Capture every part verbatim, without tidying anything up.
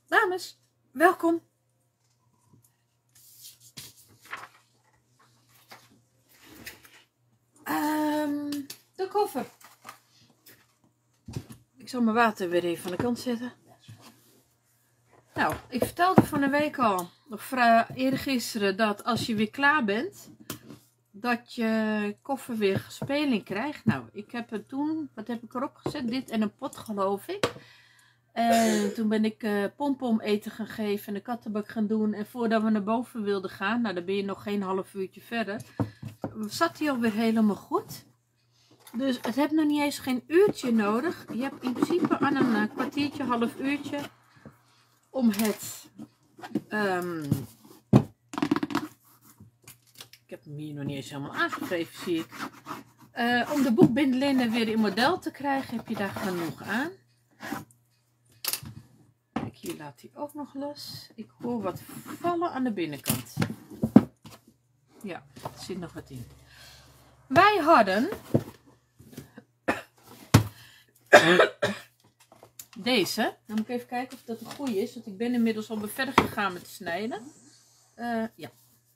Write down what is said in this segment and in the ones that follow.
Dames, welkom. Um, de koffer. Ik zal mijn water weer even aan de kant zetten. Nou, ik vertelde van een week al, of eergisteren, dat als je weer klaar bent, dat je koffer weer speling krijgt. Nou, ik heb het toen, wat heb ik erop gezet? Dit en een pot, geloof ik. En toen ben ik uh, pompom eten gaan geven en de kattenbak gaan doen. En voordat we naar boven wilden gaan, nou dan ben je nog geen half uurtje verder, zat hij alweer helemaal goed. Dus het heeft nog niet eens geen uurtje nodig. Je hebt in principe aan een uh, kwartiertje, half uurtje om het... Um, ik heb hem hier nog niet eens helemaal aangegeven, zie ik. Uh, om de boekbindlinnen weer in model te krijgen, heb je daar genoeg aan. Kijk, hier laat hij ook nog los. Ik hoor wat vallen aan de binnenkant. Ja, er zit nog wat in. Wij hadden deze. Dan moet ik even kijken of dat een goede is. Want ik ben inmiddels al verder gegaan met snijden. Uh, ja.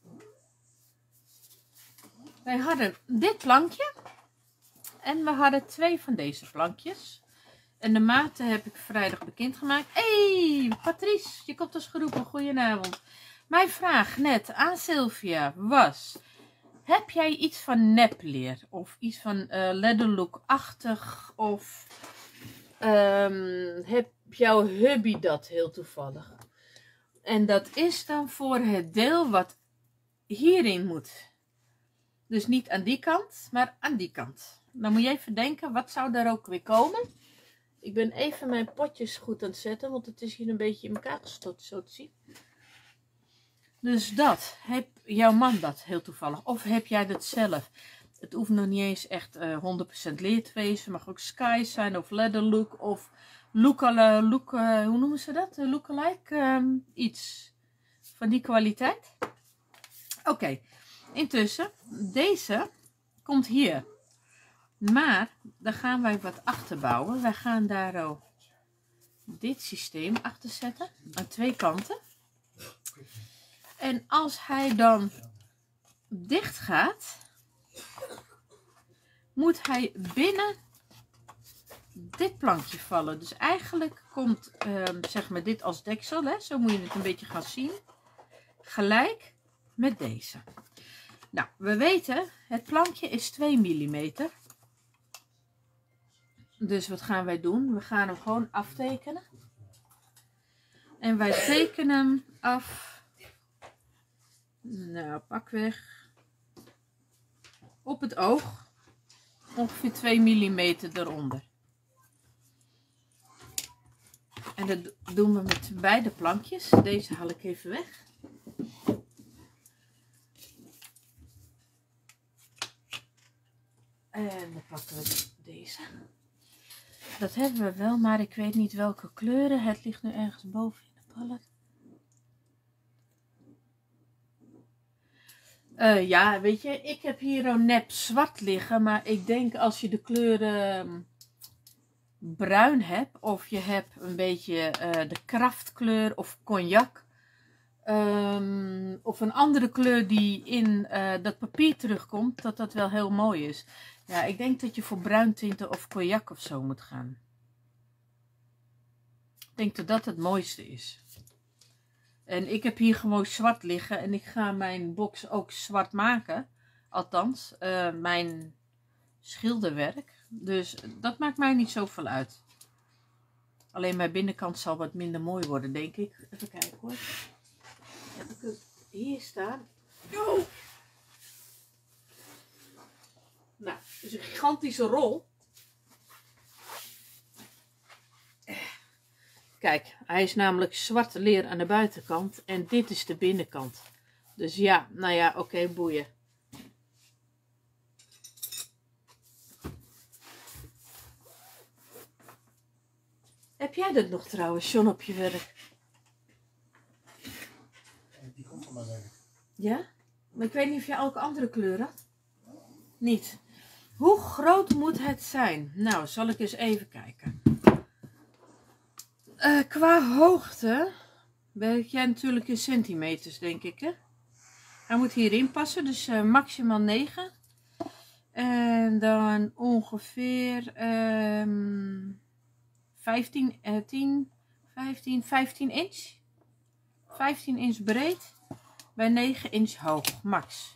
Wij hadden dit plankje. En we hadden twee van deze plankjes. En de maten heb ik vrijdag bekendgemaakt. Hé, hey, Patrice, je komt als geroepen. Goedenavond. Mijn vraag net aan Sylvia was: heb jij iets van nepleer? Of iets van uh, leatherlook-achtig? Of um, heb jouw hubby dat heel toevallig? En dat is dan voor het deel wat hierin moet. Dus niet aan die kant, maar aan die kant. Dan moet je even denken, wat zou daar ook weer komen? Ik ben even mijn potjes goed aan het zetten, want het is hier een beetje in elkaar gestort, zo te zien. Dus dat, heb jouw man dat heel toevallig? Of heb jij dat zelf? Het hoeft nog niet eens echt uh, honderd procent leer te wezen. Het mag ook sky zijn of leatherlook of look, uh, look uh, hoe noemen ze dat? Uh, lookalike, um, iets van die kwaliteit. Oké, okay. Intussen, deze komt hier. Maar, daar gaan wij wat achter bouwen. Wij gaan daar ook dit systeem achter zetten. Aan twee kanten. En als hij dan dicht gaat, moet hij binnen dit plankje vallen. Dus eigenlijk komt uh, zeg maar dit als deksel. Hè? Zo moet je het een beetje gaan zien. Gelijk met deze. Nou, we weten, het plankje is twee millimeter. Dus wat gaan wij doen? We gaan hem gewoon aftekenen. En wij tekenen hem af. Nou, pakweg. Op het oog. Ongeveer twee millimeter eronder. En dat doen we met beide plankjes. Deze haal ik even weg. En dan pakken we deze. Dat hebben we wel, maar ik weet niet welke kleuren. Het ligt nu ergens boven in de pallet. Uh, ja, weet je, ik heb hier een nep zwart liggen. Maar ik denk als je de kleuren um, bruin hebt. Of je hebt een beetje uh, de kraftkleur of cognac. Um, of een andere kleur die in uh, dat papier terugkomt. Dat dat wel heel mooi is. Ja, ik denk dat je voor bruintinten of cognac of zo moet gaan. Ik denk dat dat het mooiste is. En ik heb hier gewoon zwart liggen. En ik ga mijn box ook zwart maken. Althans, uh, mijn schilderwerk. Dus dat maakt mij niet zoveel uit. Alleen mijn binnenkant zal wat minder mooi worden, denk ik. Even kijken hoor. Heb ik het hier staan? Oh! Nou, het is een gigantische rol. Kijk, hij is namelijk zwart leer aan de buitenkant. En dit is de binnenkant. Dus ja, nou ja, oké, okay, boeien. Heb jij dat nog trouwens, John, op je werk? Die komt van mijn werk. Ja? Maar ik weet niet of jij ook andere kleuren had. Niet. Hoe groot moet het zijn? Nou, zal ik eens even kijken. Uh, qua hoogte werk jij natuurlijk in centimeters, denk ik, hè? Hij moet hierin passen, dus uh, maximaal negen. En dan ongeveer um, vijftien, uh, tien, vijftien, vijftien inch. vijftien inch breed bij negen inch hoog, max.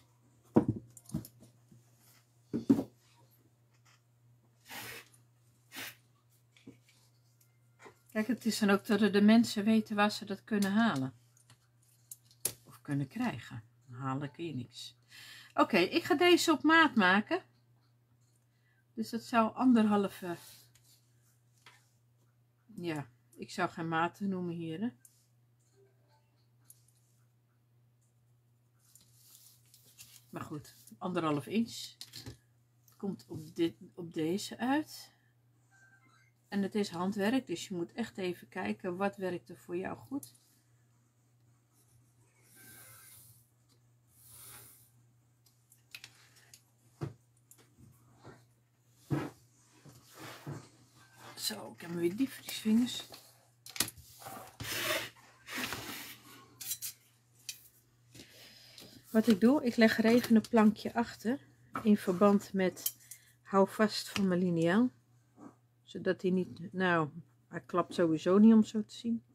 Kijk, het is dan ook dat de mensen weten waar ze dat kunnen halen. Of kunnen krijgen. Halen kun je niks. Oké, okay, ik ga deze op maat maken. Dus dat zou anderhalve... Ja, ik zou geen maten noemen hier, hè. Maar goed, anderhalf inch. Het komt op, dit, op deze uit. En het is handwerk, dus je moet echt even kijken wat werkt er voor jou goed. Zo, ik heb me weer diepvriesvingers. Wat ik doe, ik leg er even een plankje achter. In verband met hou vast van mijn liniaal. Zodat hij niet, nou, hij klapt sowieso niet om zo te zien.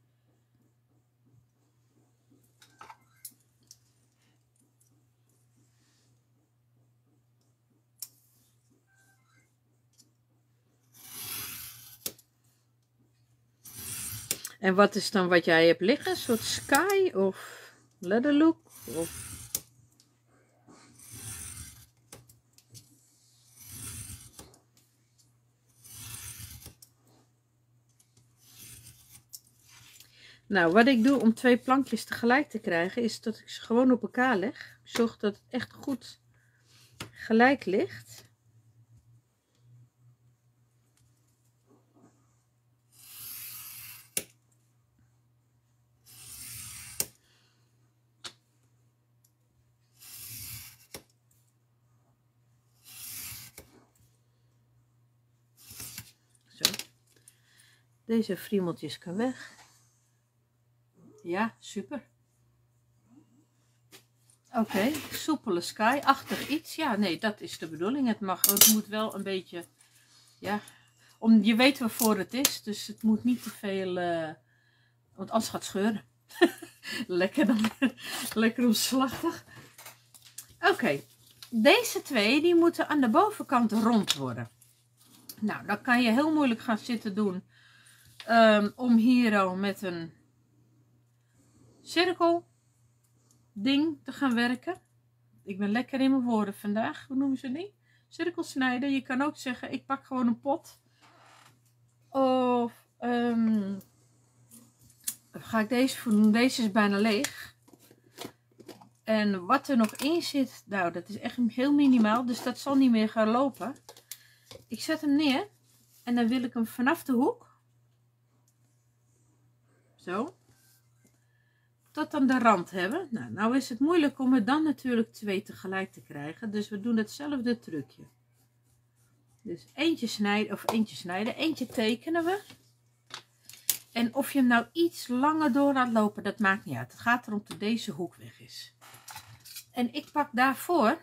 En wat is dan wat jij hebt liggen? Een soort sky of leather look? Of... Nou, wat ik doe om twee plankjes tegelijk te krijgen, is dat ik ze gewoon op elkaar leg. Zorg dat het echt goed gelijk ligt. Zo. Deze friemeltjes kan weg. Ja, super. Oké, okay, soepele sky-achtig iets. Ja, nee, dat is de bedoeling. Het mag, het moet wel een beetje, ja, om, je weet waarvoor het is. Dus het moet niet te veel, uh, want anders gaat het scheuren. Lekker dan, lekker omslachtig. Oké, okay, deze twee, die moeten aan de bovenkant rond worden. Nou, dan kan je heel moeilijk gaan zitten doen um, om hier al met een cirkel ding te gaan werken. Ik ben lekker in mijn woorden vandaag. Hoe noemen ze die? Cirkelsnijden. Je kan ook zeggen, ik pak gewoon een pot. Of um, ga ik deze voor doen. Deze is bijna leeg. En wat er nog in zit, nou dat is echt heel minimaal. Dus dat zal niet meer gaan lopen. Ik zet hem neer. En dan wil ik hem vanaf de hoek. Zo. Tot aan de rand hebben. Nou, nou is het moeilijk om er dan natuurlijk twee tegelijk te krijgen. Dus we doen hetzelfde trucje. Dus eentje snijden, of eentje snijden, eentje tekenen we. En of je hem nou iets langer door laat lopen, dat maakt niet uit. Het gaat erom dat deze hoek weg is. En ik pak daarvoor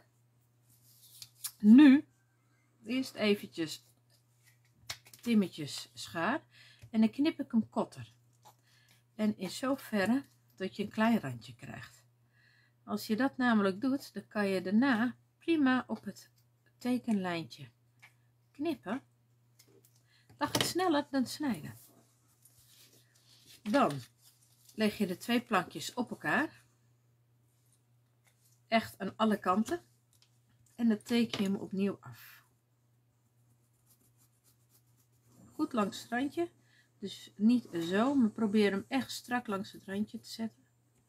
nu eerst eventjes timmetjes schaar. En dan knip ik hem korter. En in zoverre dat je een klein randje krijgt. Als je dat namelijk doet, dan kan je daarna prima op het tekenlijntje knippen. Dat gaat sneller dan snijden. Dan leg je de twee plankjes op elkaar. Echt aan alle kanten. En dan teken je hem opnieuw af. Goed langs het randje. Dus niet zo, maar probeer hem echt strak langs het randje te zetten.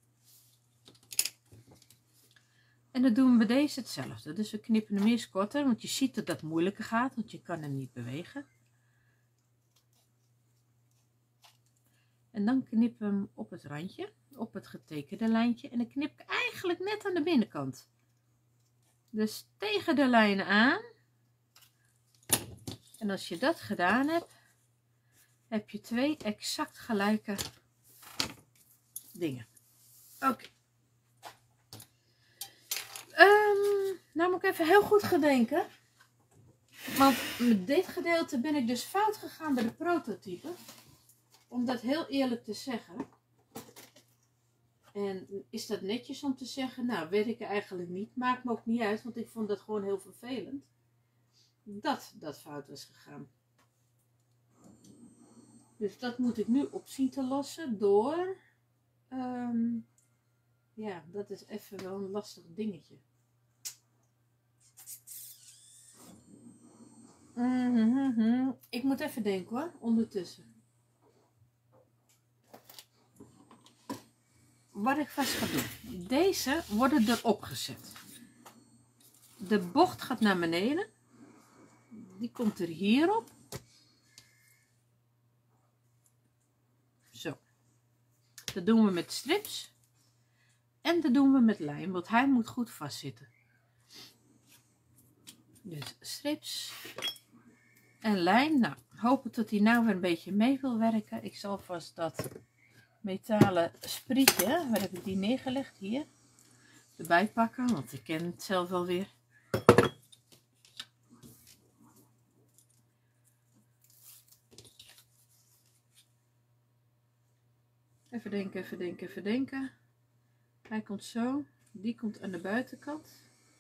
En dan doen we bij deze hetzelfde. Dus we knippen hem eerst korter, want je ziet dat dat moeilijker gaat, want je kan hem niet bewegen. En dan knippen we hem op het randje, op het getekende lijntje. En dan knip ik eigenlijk net aan de binnenkant. Dus tegen de lijnen aan. En als je dat gedaan hebt, heb je twee exact gelijke dingen. Oké. Okay. Um, nou moet ik even heel goed gaan denken. Want met dit gedeelte ben ik dus fout gegaan bij de prototype. Om dat heel eerlijk te zeggen. En is dat netjes om te zeggen? Nou, weet ik eigenlijk niet. Maakt me ook niet uit, want ik vond dat gewoon heel vervelend. Dat dat fout was gegaan. Dus dat moet ik nu op zien te lossen door... Um, ja, dat is even wel een lastig dingetje. Mm-hmm. Ik moet even denken hoor, ondertussen. Wat ik vast ga doen. Deze worden erop gezet. De bocht gaat naar beneden. Die komt er hierop. Zo. Dat doen we met strips. En dat doen we met lijm, want hij moet goed vastzitten. Dus strips en lijm. Nou, hopen dat hij nou weer een beetje mee wil werken. Ik zal vast dat metalen sprietje, waar heb ik die neergelegd? Hier. Erbij pakken, want ik ken het zelf wel weer. Even denken, even denken, even denken. Hij komt zo. Die komt aan de buitenkant.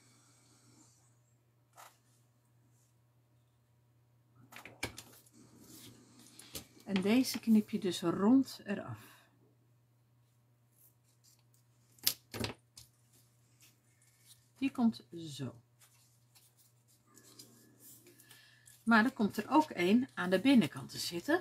En deze knip je dus rond eraf. Die komt zo. Maar er komt er ook een aan de binnenkant te zitten.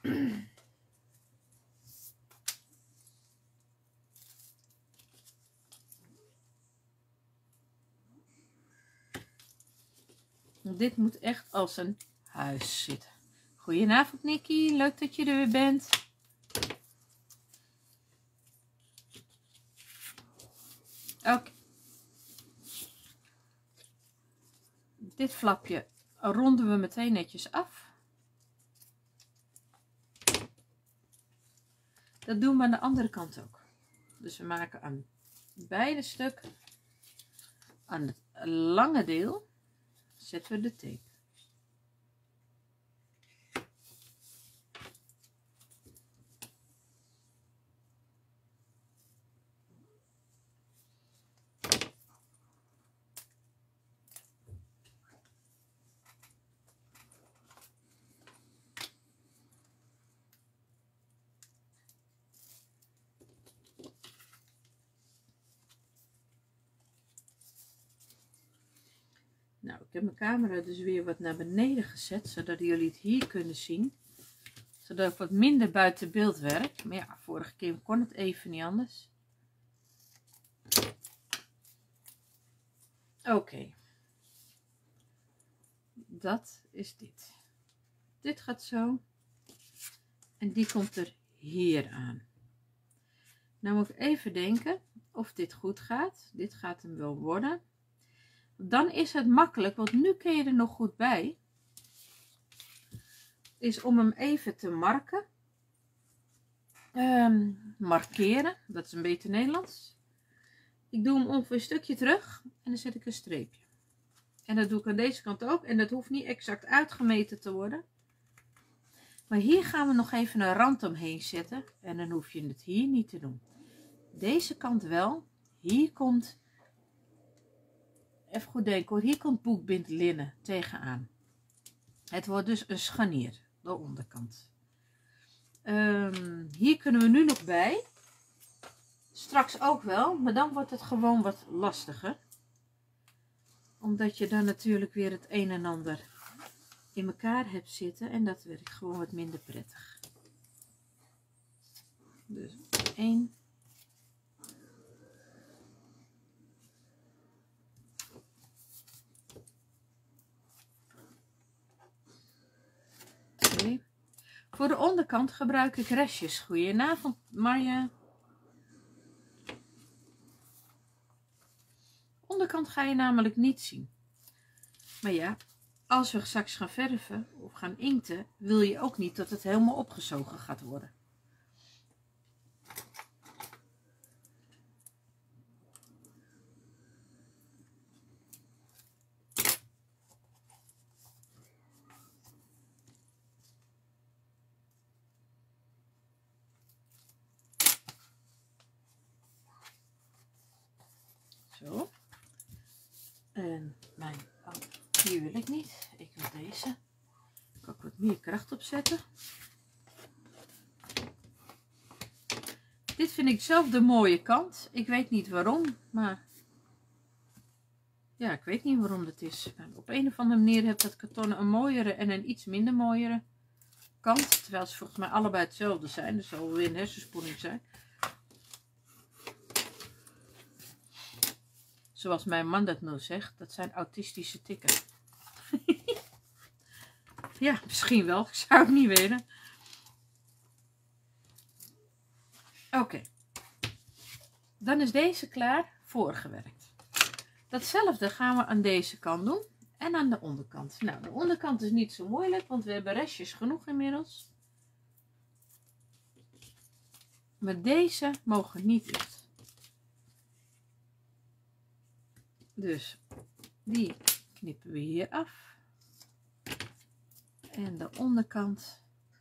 Dit moet echt als een huis zitten. Goedenavond Nikki, leuk dat je er weer bent. Oké. Okay. Dit flapje ronden we meteen netjes af. Dat doen we aan de andere kant ook. Dus we maken aan beide stukken, aan het lange deel, zetten we de tape. Nou, ik heb mijn camera dus weer wat naar beneden gezet, zodat jullie het hier kunnen zien. Zodat ik wat minder buiten beeld werk. Maar ja, vorige keer kon het even niet anders. Oké. Okay. Dat is dit. Dit gaat zo. En die komt er hier aan. Nou moet ik even denken of dit goed gaat. Dit gaat hem wel worden. Dan is het makkelijk, want nu kun je er nog goed bij. Is om hem even te marken. Um, markeren, dat is een beetje Nederlands. Ik doe hem ongeveer een stukje terug en dan zet ik een streepje. En dat doe ik aan deze kant ook. En dat hoeft niet exact uitgemeten te worden. Maar hier gaan we nog even een rand omheen zetten. En dan hoef je het hier niet te doen. Deze kant wel. Hier komt... Even goed denken hoor, hier komt boekbindlinnen tegenaan. Het wordt dus een scharnier, de onderkant. Um, hier kunnen we nu nog bij. Straks ook wel, maar dan wordt het gewoon wat lastiger. Omdat je dan natuurlijk weer het een en ander in elkaar hebt zitten. En dat werkt gewoon wat minder prettig. Dus één. Voor de onderkant gebruik ik restjes. Goedenavond Marja. Onderkant ga je namelijk niet zien. Maar ja, als we straks gaan verven of gaan inkten, wil je ook niet dat het helemaal opgezogen gaat worden. En mijn, oh, die wil ik niet. Ik wil deze. Kan ik wat meer kracht opzetten. Dit vind ik zelf de mooie kant. Ik weet niet waarom, maar ja, ik weet niet waarom dat is. Maar op een of andere manier heeft dat karton een mooiere en een iets minder mooiere kant. Terwijl ze volgens mij allebei hetzelfde zijn. Dus zal weer een hersenspoeling zijn. Zoals mijn man dat nou zegt, dat zijn autistische tikken. Ja, misschien wel. Ik zou het niet weten. Oké. Okay. Dan is deze klaar voorgewerkt. Datzelfde gaan we aan deze kant doen. En aan de onderkant. Nou, de onderkant is niet zo moeilijk, want we hebben restjes genoeg inmiddels. Maar deze mogen niet uit. Dus die knippen we hier af. En de onderkant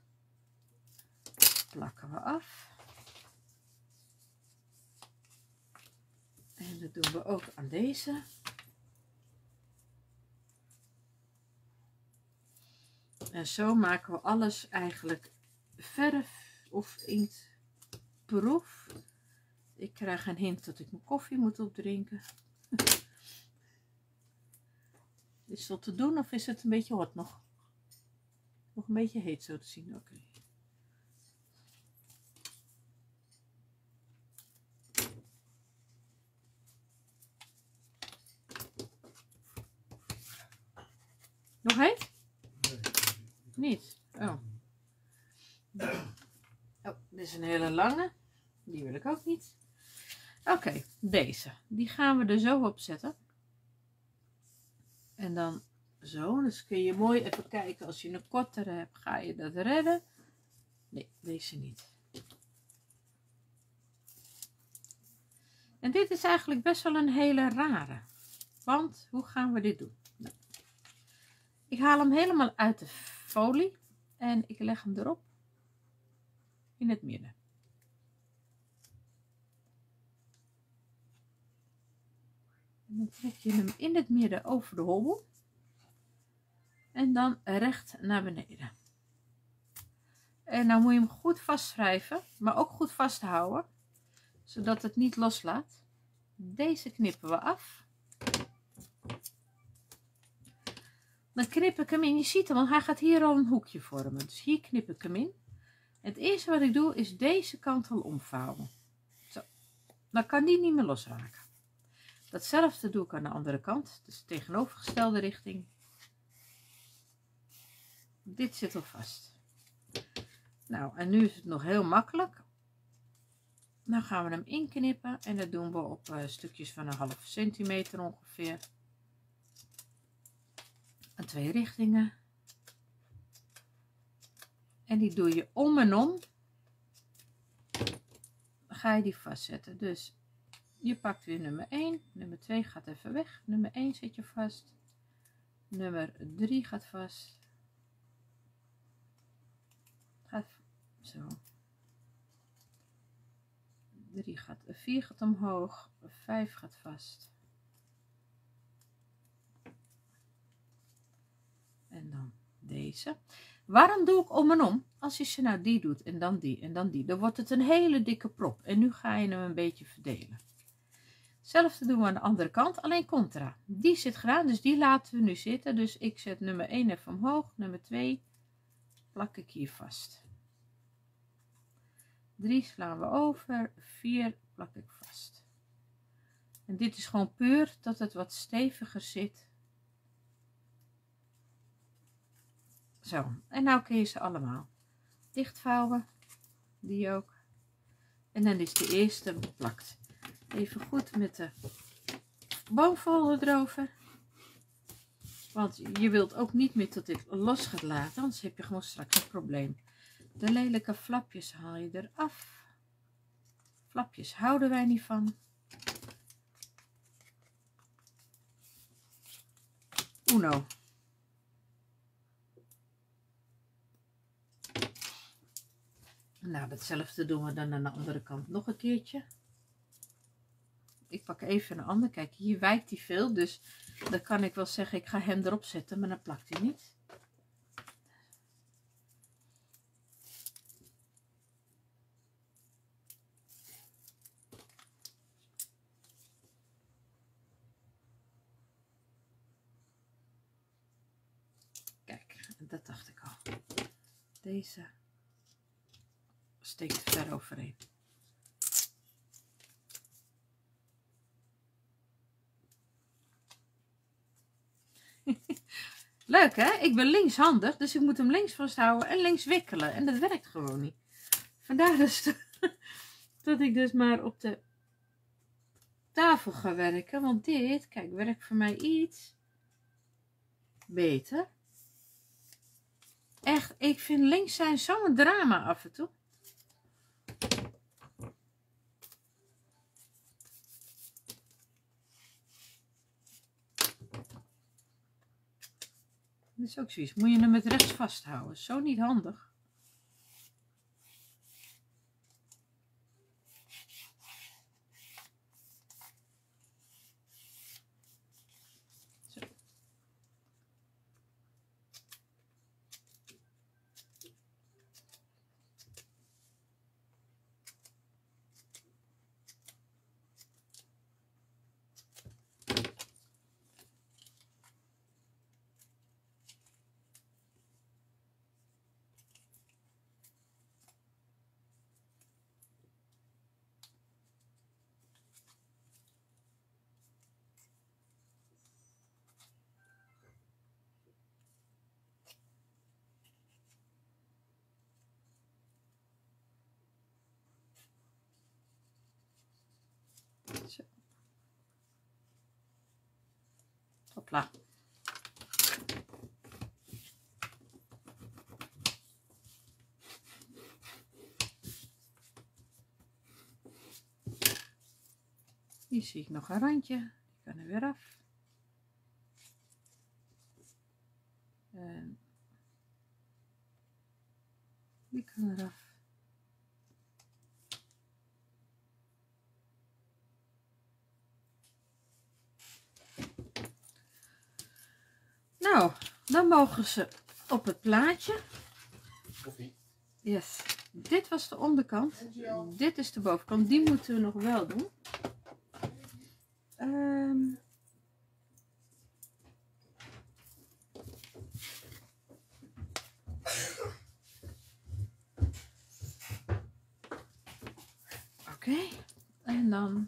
plakken we af. En dat doen we ook aan deze. En zo maken we alles eigenlijk verf of inktproef. Ik krijg een hint dat ik mijn koffie moet opdrinken. Is dat te doen of is het een beetje hot nog? Nog een beetje heet zo te zien. Oké. Okay. Nog heet? Nee. Niet? Oh. Oh, dit is een hele lange. Die wil ik ook niet. Oké, okay, deze. Die gaan we er zo op zetten. En dan zo. Dus kun je mooi even kijken. Als je een kortere hebt, ga je dat redden. Nee, deze niet. En dit is eigenlijk best wel een hele rare. Want, hoe gaan we dit doen? Nou, ik haal hem helemaal uit de folie. En ik leg hem erop. In het midden. En dan trek je hem in het midden over de hobbel. En dan recht naar beneden. En dan moet je hem goed vastwrijven. Maar ook goed vasthouden. Zodat het niet loslaat. Deze knippen we af. Dan knip ik hem in. Je ziet hem, want hij gaat hier al een hoekje vormen. Dus hier knip ik hem in. Het eerste wat ik doe is deze kant al omvouwen. Zo. Dan kan die niet meer losraken. Datzelfde doe ik aan de andere kant. Dus de tegenovergestelde richting. Dit zit al vast. Nou, en nu is het nog heel makkelijk. Dan gaan we hem inknippen. En dat doen we op uh, stukjes van een half centimeter ongeveer. Aan twee richtingen. En die doe je om en om. Dan ga je die vastzetten. Dus je pakt weer nummer één. Nummer twee gaat even weg. Nummer één zet je vast. Nummer drie gaat vast. Gaat zo. drie gaat, vier gaat omhoog. vijf gaat vast. En dan deze. Waarom doe ik om en om? Als je ze nou die doet en dan die en dan die. Dan wordt het een hele dikke prop. En nu ga je hem een beetje verdelen. Hetzelfde doen we aan de andere kant. Alleen contra. Die zit gedaan. Dus die laten we nu zitten. Dus ik zet nummer één even omhoog. Nummer twee plak ik hier vast. drie slaan we over. vier plak ik vast. En dit is gewoon puur dat het wat steviger zit. Zo, en nou kun je ze allemaal dichtvouwen, die ook. En dan is de eerste beplakt. Even goed met de boomfolder erover. Want je wilt ook niet meer tot dit los gaat laten, anders heb je gewoon straks een probleem. De lelijke flapjes haal je eraf. Flapjes houden wij niet van. Uno. Nou, datzelfde doen we dan aan de andere kant nog een keertje. ik pak even een ander. Kijk, hier wijkt hij veel. Dus dan kan ik wel zeggen, ik ga hem erop zetten. Maar dan plakt hij niet. Kijk, dat dacht ik al. Deze steekt er ver overheen. Leuk hè? Ik ben linkshandig, dus ik moet hem links vasthouden en links wikkelen. En dat werkt gewoon niet. Vandaar dus dat ik dus maar op de tafel ga werken. Want dit, kijk, werkt voor mij iets beter. Echt, ik vind links zijn zo'n drama af en toe. Dat is ook zoiets. Moet je hem met rechts vasthouden. Zo niet handig. Zo. Zo. Hopla. Hier zie ik nog een randje. Die kan er weer af. En die kan eraf. Nou, dan mogen ze op het plaatje. Koffie. Yes. Dit was de onderkant. Dit is de bovenkant. Die moeten we nog wel doen. Um, Oké. Okay. En dan...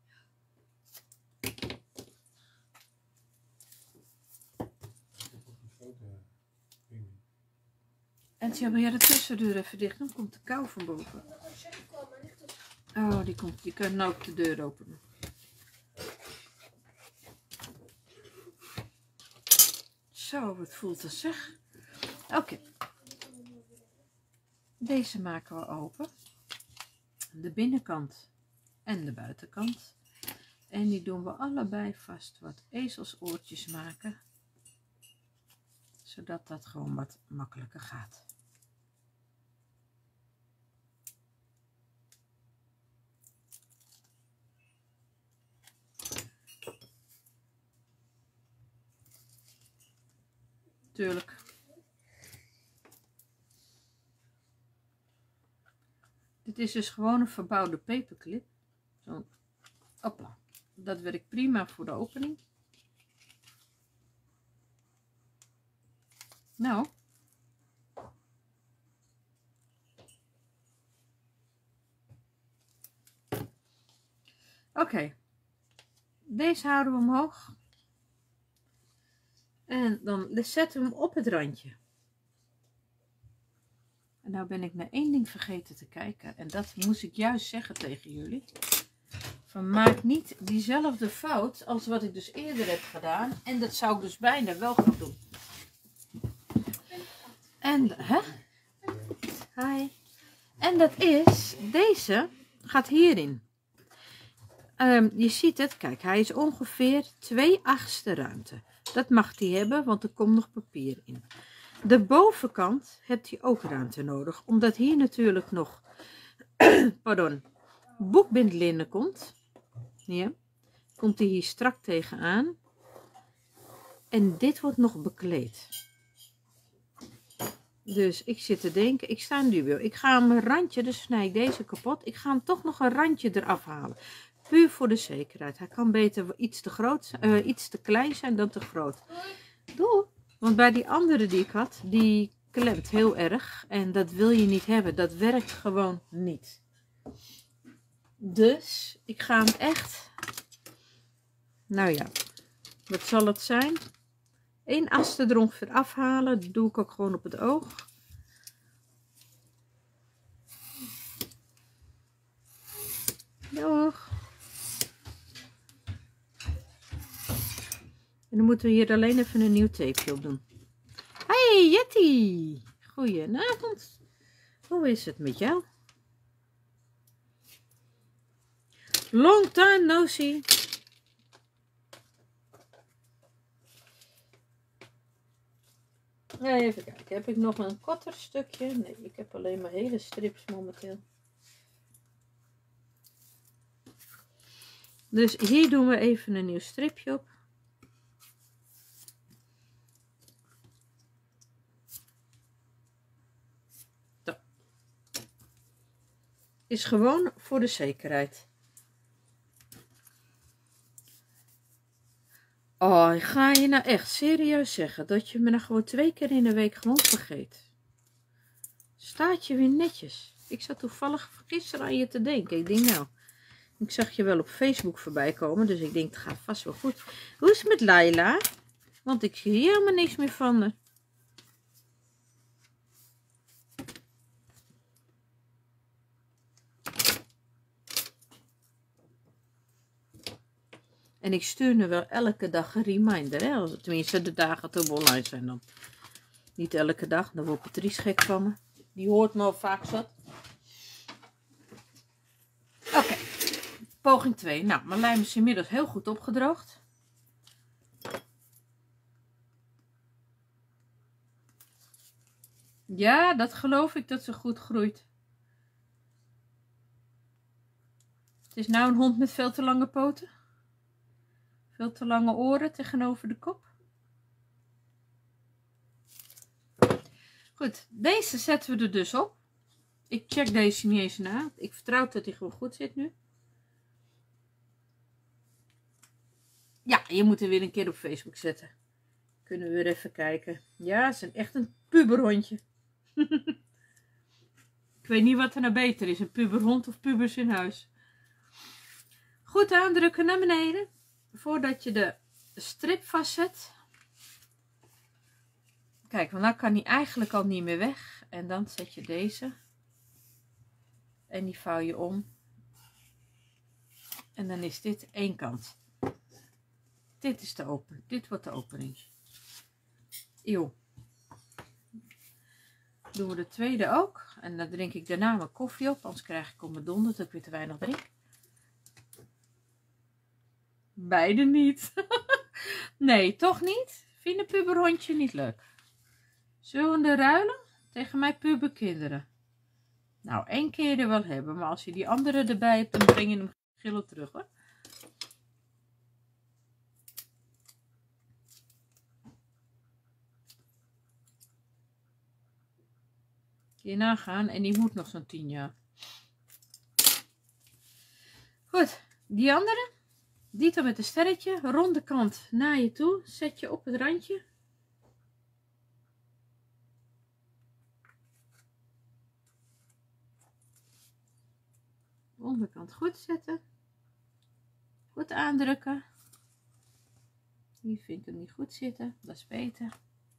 En zie je de tussendeur even dicht, dan komt de kou van boven. Oh, die komt, die kan nou ook de deur openen. Zo, wat voelt het zeg. Oké. Okay. Deze maken we open. De binnenkant en de buitenkant. En die doen we allebei vast wat ezelsoortjes maken. Zodat dat gewoon wat makkelijker gaat. Tuurlijk. Dit is dus gewoon een verbouwde paperclip. Zo. Hopla. Dat werkt prima voor de opening. Nou. Oké. Okay. Deze houden we omhoog. En dan zetten we hem op het randje. En nou ben ik naar één ding vergeten te kijken. En dat moest ik juist zeggen tegen jullie. Van maak niet diezelfde fout als wat ik dus eerder heb gedaan. En dat zou ik dus bijna wel gaan doen. En, hè? Hi. En dat is, deze gaat hierin. Um, je ziet het, kijk, hij is ongeveer twee achtste ruimte. Dat mag hij hebben, want er komt nog papier in. De bovenkant hebt hij ook ruimte nodig, omdat hier natuurlijk nog pardon, boekbindlinnen komt. Ja. komt hij hier strak tegenaan. En dit wordt nog bekleed. Dus ik zit te denken, ik sta in dubio. Ik ga hem een randje, dus snij ik deze kapot. Ik ga hem toch nog een randje eraf halen. Puur voor de zekerheid. Hij kan beter iets te groot, uh, iets te klein zijn dan te groot. Doe. Want bij die andere die ik had, die klemt heel erg. En dat wil je niet hebben. Dat werkt gewoon niet. Dus ik ga hem echt... Nou ja, wat zal het zijn? Eén as er ongeveer afhalen. Dat doe ik ook gewoon op het oog. Doeg. En dan moeten we hier alleen even een nieuw tapeje op doen. Hey Jetty! Goedenavond. Hoe is het met jou? Long time no see. Even kijken, heb ik nog een korter stukje? Nee, ik heb alleen maar hele strips momenteel. Dus hier doen we even een nieuw stripje op. Zo. Is gewoon voor de zekerheid. Oh, ga je nou echt serieus zeggen dat je me nou gewoon twee keer in de week gewoon vergeet? Staat je weer netjes. Ik zat toevallig gisteren aan je te denken. Ik denk nou, ik zag je wel op Facebook voorbij komen, dus ik denk het gaat vast wel goed. Hoe is het met Laila? Want ik zie hier helemaal niks meer van haar. En ik stuur nu wel elke dag een reminder. Hè? Als, tenminste, de dagen dat we online zijn dan. Niet elke dag. Dan wordt Patrice gek van me. Die hoort me al vaak zat. Oké. Okay. Poging twee. Nou, mijn lijm is inmiddels heel goed opgedroogd. Ja, dat geloof ik dat ze goed groeit. Het is nou een hond met veel te lange poten. Veel te lange oren tegenover de kop. Goed, deze zetten we er dus op. Ik check deze niet eens na. Ik vertrouw dat hij gewoon goed zit nu. Ja, je moet er weer een keer op Facebook zetten. Kunnen we weer even kijken. Ja, ze is echt een puberhondje. Ik weet niet wat er nou beter is. Een puberhond of pubers in huis. Goed aandrukken naar beneden. Voordat je de strip vastzet. Kijk, want dan kan hij eigenlijk al niet meer weg. En dan zet je deze. En die vouw je om. En dan is dit één kant. Dit is de open. Dit wordt de opening. Eeuw. Doen we de tweede ook. En dan drink ik daarna mijn koffie op. Anders krijg ik op mijn donder dat ik weer te weinig drink. Beide niet. Nee, toch niet? Vind een puberhondje niet leuk? Zullen we er ruilen? Tegen mijn puberkinderen. Nou, één keer er wel hebben. Maar als je die andere erbij hebt, dan breng je hem gillen terug hoor. Hier nagaan. En die moet nog zo'n tien jaar. Goed. Die andere. Dito met een sterretje. Ronde kant naar je toe. Zet je op het randje. Onderkant goed zetten. Goed aandrukken. Hier vind ik hem niet goed zitten. Dat is beter.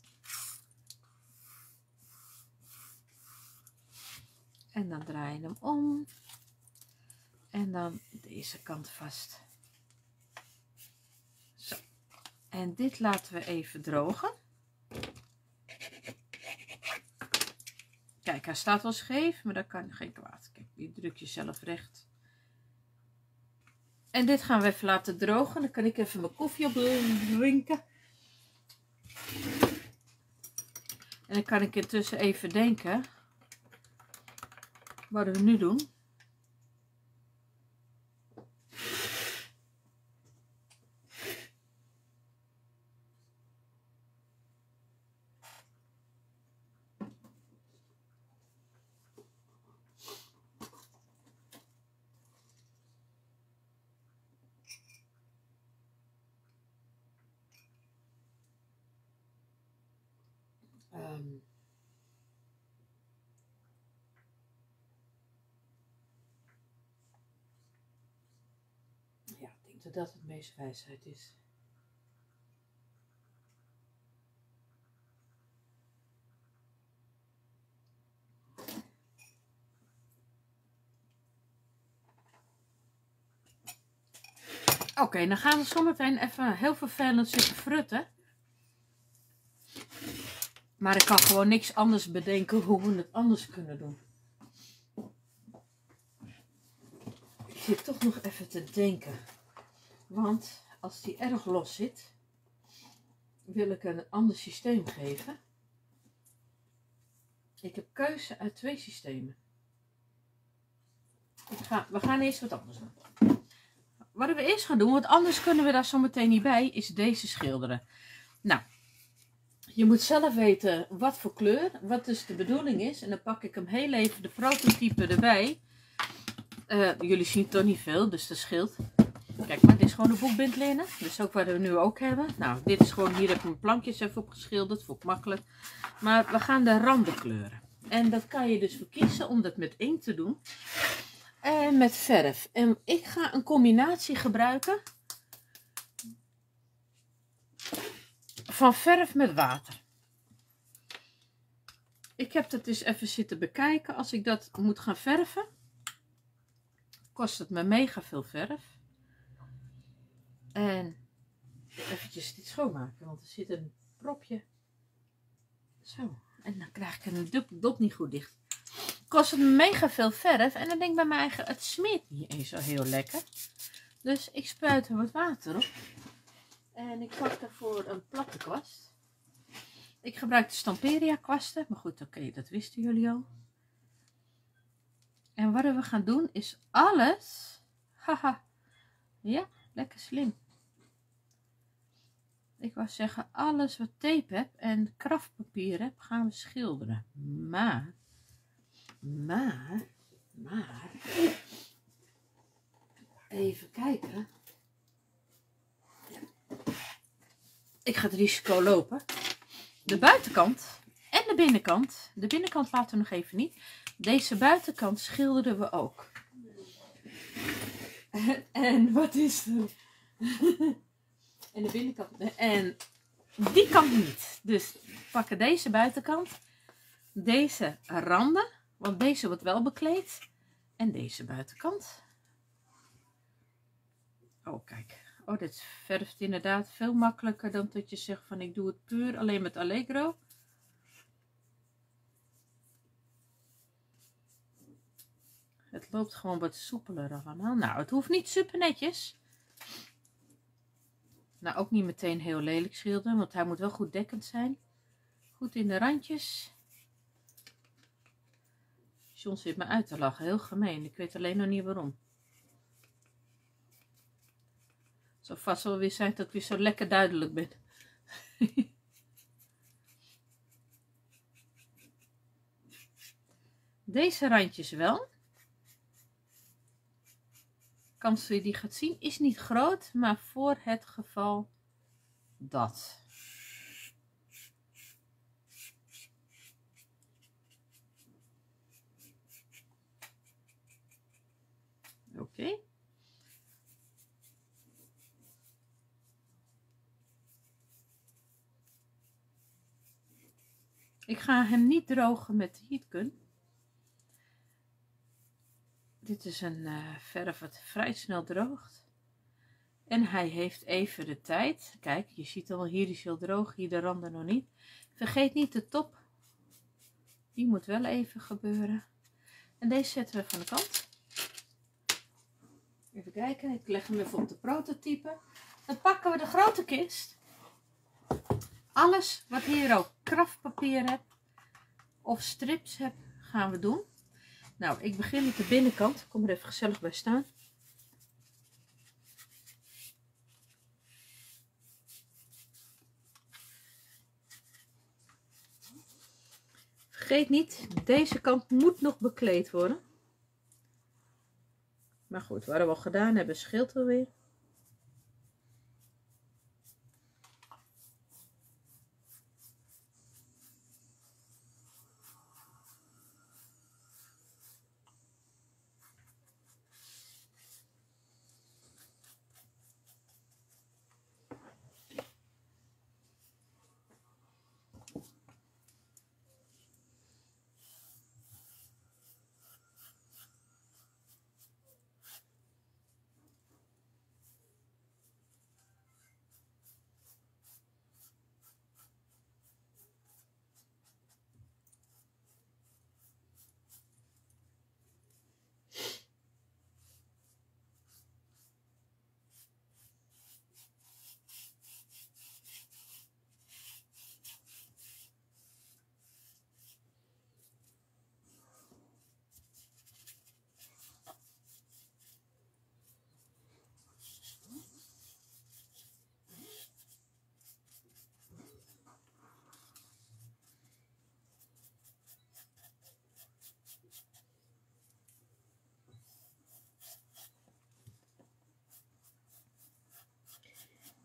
En dan draai je hem om. En dan deze kant vast. Zo. En dit laten we even drogen. Kijk, hij staat wel scheef, maar dat kan geen kwaad. Kijk, die druk je zelf recht. En dit gaan we even laten drogen. Dan kan ik even mijn koffie op drinken. En dan kan ik intussen even denken wat we nu doen. ruimte dat het meest wijsheid is. Oké, okay, dan gaan we zometeen even heel vervelend zitten frutten. Maar ik kan gewoon niks anders bedenken hoe we het anders kunnen doen. Ik zit toch nog even te denken. Want als die erg los zit, wil ik een ander systeem geven. Ik heb keuze uit twee systemen. Ik ga, we gaan eerst wat anders doen. Wat we eerst gaan doen, want anders kunnen we daar zo meteen niet bij, is deze schilderen. Nou, je moet zelf weten wat voor kleur, wat dus de bedoeling is. En dan pak ik hem heel even de prototype erbij. Uh, jullie zien toch niet veel, dus dat scheelt. Kijk maar, dit is gewoon een boekbindlinnen. Dus ook wat we nu ook hebben. Nou, dit is gewoon, hier heb ik mijn plankjes even op geschilderd. Vond ik makkelijk. Maar we gaan de randen kleuren. En dat kan je dus verkiezen om dat met inkt te doen. En met verf. En ik ga een combinatie gebruiken van verf met water. Ik heb dat dus even zitten bekijken. Als ik dat moet gaan verven, kost het me mega veel verf. En eventjes dit schoonmaken, want er zit een propje. Zo, en dan krijg ik een dop, dop niet goed dicht. Kost het me mega veel verf en dan denk ik bij mij eigen, het smeert niet eens zo heel lekker. Dus ik spuit er wat water op. En ik pak daarvoor een platte kwast. Ik gebruik de Stamperia kwasten, maar goed, oké, okay, dat wisten jullie al. En wat we gaan doen is alles, haha, ja, lekker slim. Ik wou zeggen, alles wat tape heb en kraftpapier heb, gaan we schilderen. Maar, maar, maar, even kijken. Ik ga het risico lopen. De buitenkant en de binnenkant. De binnenkant laten we nog even niet. Deze buitenkant schilderen we ook. En, en wat is er? En de binnenkant. En die kant niet. Dus we pakken deze buitenkant. Deze randen. Want deze wordt wel bekleed. En deze buitenkant. Oh, kijk. Oh, dit verft inderdaad veel makkelijker dan dat je zegt van ik doe het puur alleen met Allegro. Het loopt gewoon wat soepeler allemaal. Nou, het hoeft niet super netjes. Nou, ook niet meteen heel lelijk schilderen, want hij moet wel goed dekkend zijn. Goed in de randjes. John zit me uit te lachen, heel gemeen. Ik weet alleen nog niet waarom. Het zou vast wel weer zijn dat ik weer zo lekker duidelijk ben. Deze randjes wel. Kans dat je die gaat zien is niet groot, maar voor het geval dat. Oké. Okay. Ik ga hem niet drogen met heatgun. Dit is een uh, verf wat vrij snel droogt. En hij heeft even de tijd. Kijk, je ziet al, hier is heel droog, hier de randen nog niet. Vergeet niet de top. Die moet wel even gebeuren. En deze zetten we van de kant. Even kijken, ik leg hem even op de prototype. Dan pakken we de grote kist. Alles wat hier ook kraftpapier hebt of strips hebt, gaan we doen. Nou, ik begin met de binnenkant. Ik kom er even gezellig bij staan. Vergeet niet, deze kant moet nog bekleed worden. Maar goed, wat we al gedaan hebben, scheelt wel weer.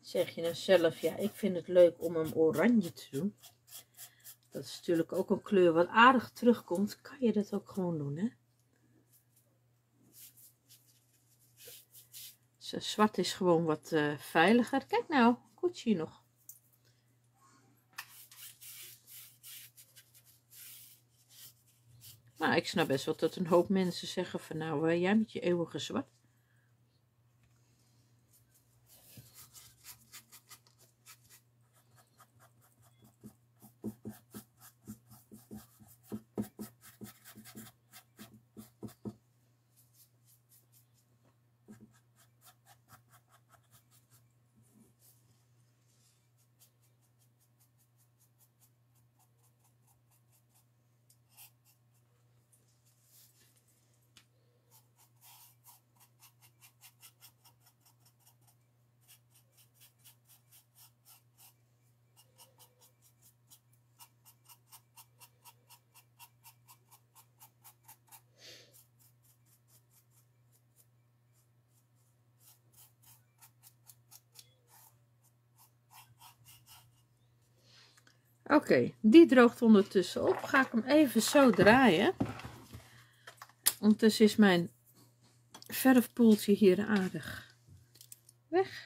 Zeg je nou zelf, ja, ik vind het leuk om hem oranje te doen. Dat is natuurlijk ook een kleur wat aardig terugkomt. Kan je dat ook gewoon doen, hè? Dus, zwart is gewoon wat uh, veiliger. Kijk nou, koetje hier nog. Maar ik snap best wel dat een hoop mensen zeggen van nou, uh, jij met je eeuwige zwart. Oké, okay, die droogt ondertussen op. Ga ik hem even zo draaien. Ondertussen is mijn verfpoeltje hier aardig weg.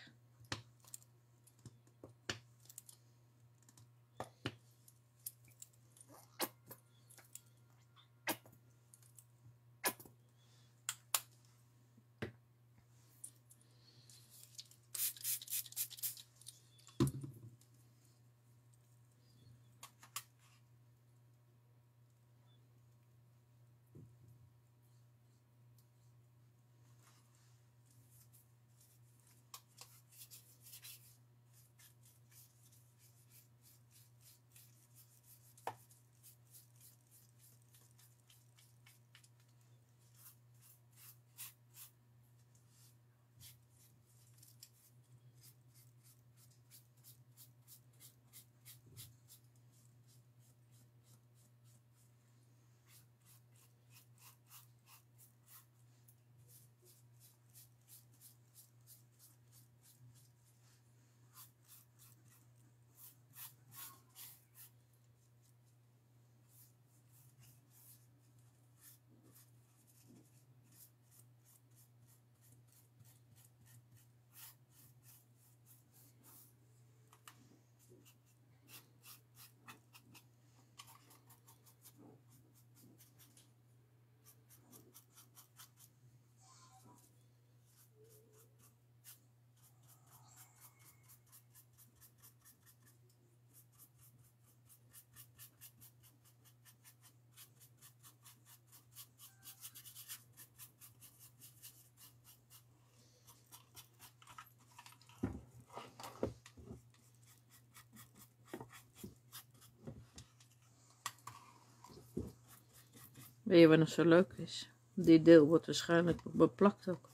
Weet je wat nog zo leuk is? Dit deel wordt waarschijnlijk beplakt ook.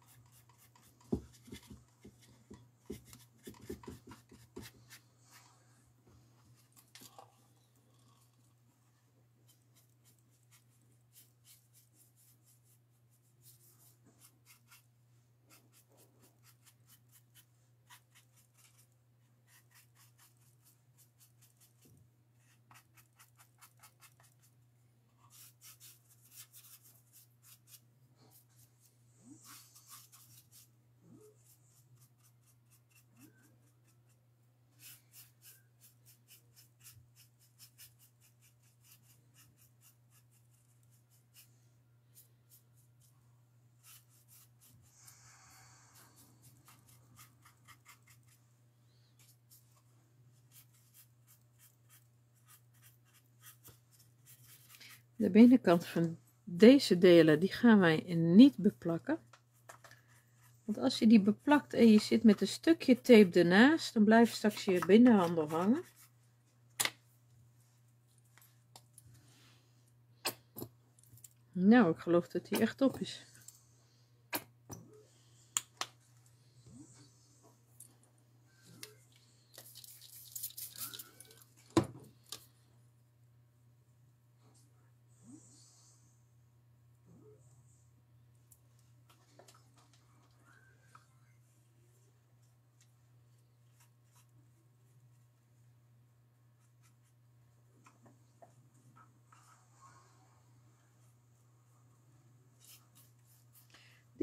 De binnenkant van deze delen, die gaan wij niet beplakken. Want als je die beplakt en je zit met een stukje tape ernaast, dan blijft straks je binnenhandel hangen. Nou, ik geloof dat die echt op is.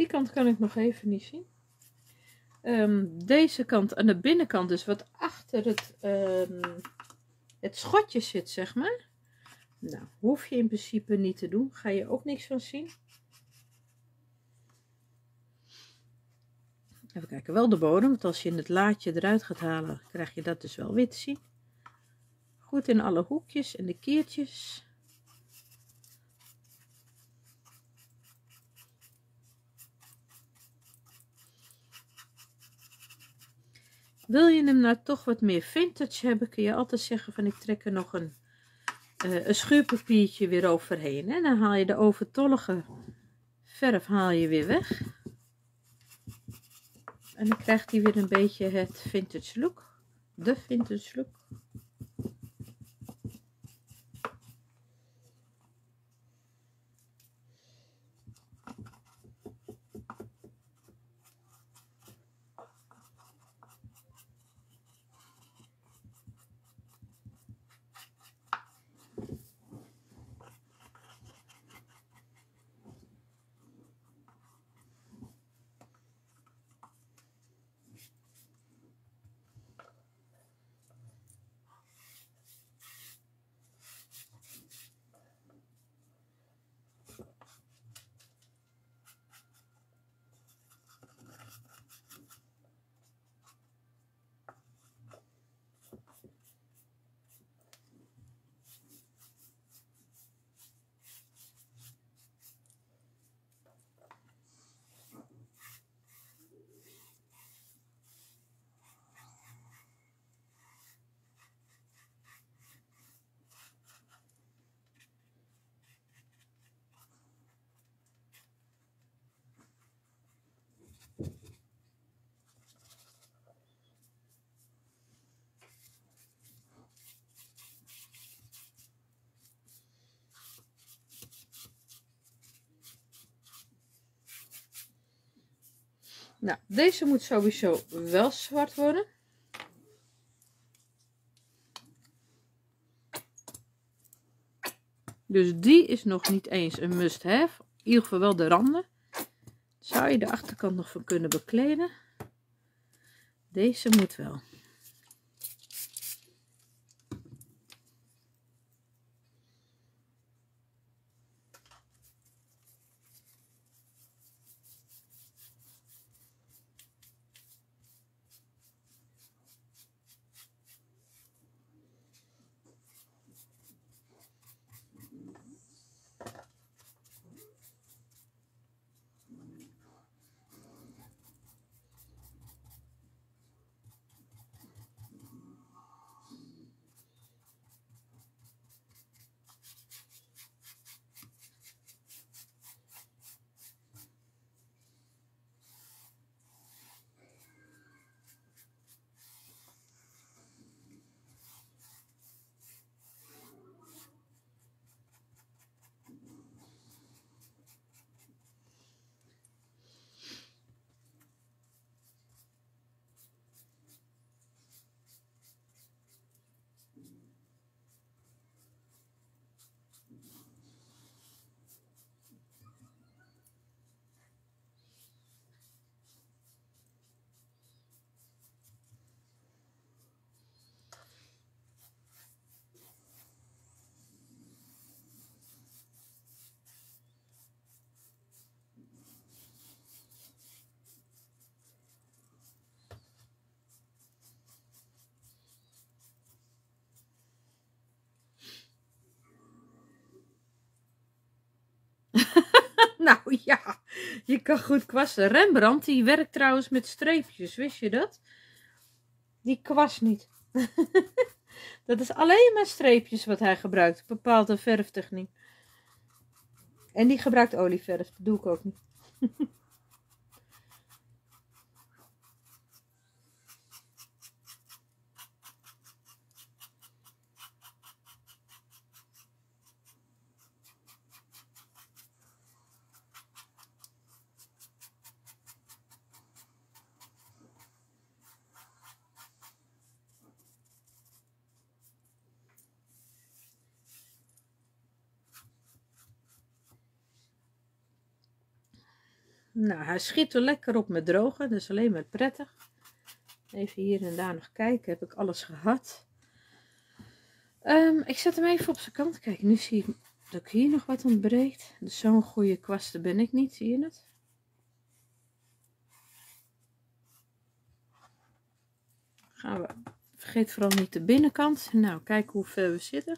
Die kant kan ik nog even niet zien. Um, deze kant aan de binnenkant, dus wat achter het, um, het schotje zit, zeg maar. Nou, hoef je in principe niet te doen. Ga je ook niks van zien. Even kijken, wel de bodem, want als je het laadje eruit gaat halen, krijg je dat dus wel weer te zien. Goed in alle hoekjes en de keertjes. Wil je hem nou toch wat meer vintage hebben, kun je altijd zeggen van ik trek er nog een, uh, een schuurpapiertje weer overheen. En dan haal je de overtollige verf haal je weer weg. En dan krijgt hij weer een beetje het vintage look. De vintage look. Nou, deze moet sowieso wel zwart worden. Dus die is nog niet eens een must-have. In ieder geval wel de randen. Zou je de achterkant nog van kunnen bekleden. Deze moet wel. Nou ja, je kan goed kwasten. Rembrandt die werkt trouwens met streepjes, wist je dat? Die kwast niet. Dat is alleen maar streepjes wat hij gebruikt. Bepaalde verftechniek. En die gebruikt olieverf, dat doe ik ook niet. Nou, hij schiet er lekker op met drogen, dus alleen maar prettig. Even hier en daar nog kijken, heb ik alles gehad. Um, ik zet hem even op zijn kant. Kijk, nu zie ik dat ik hier nog wat ontbreekt. Dus zo'n goede kwasten ben ik niet, zie je het? Gaan we, vergeet vooral niet de binnenkant. Nou, kijk hoe ver we zitten.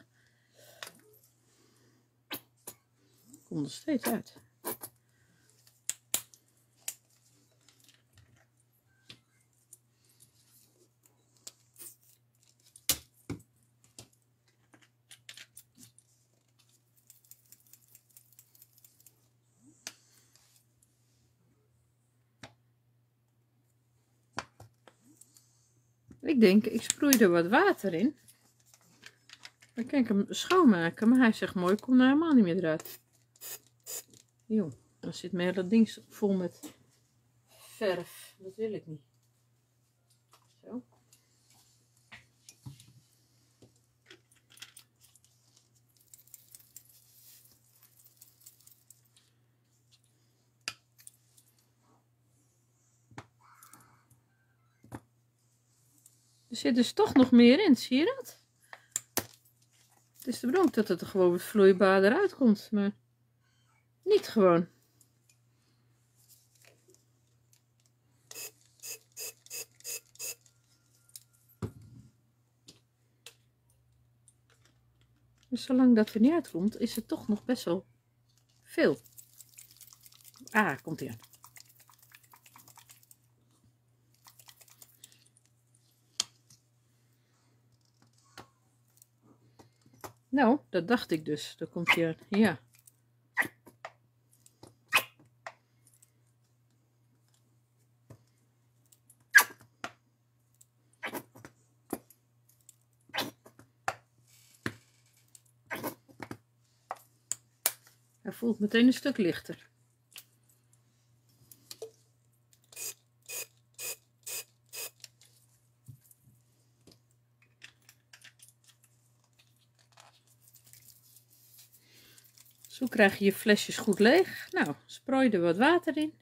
Komt er steeds uit. Ik denk, ik sproei er wat water in. Dan kan ik hem schoonmaken. Maar hij zegt mooi, kom nou helemaal niet meer eruit. Jong, dan zit mijn hele ding vol met verf. Dat wil ik niet. Zo. Er zit dus toch nog meer in, zie je dat? Het is de bedoeling dat het er gewoon vloeibaar eruit komt, maar niet gewoon. Dus zolang dat er niet uitkomt, is het toch nog best wel veel. Ah, komt ie aan. Nou, dat dacht ik dus. Daar komt hij aan. Ja. Hij voelt meteen een stuk lichter. Zo krijg je je flesjes goed leeg. Nou, sprooi er wat water in.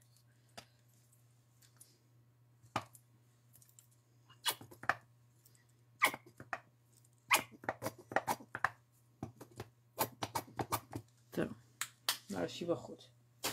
Zo, nou is hij wel goed.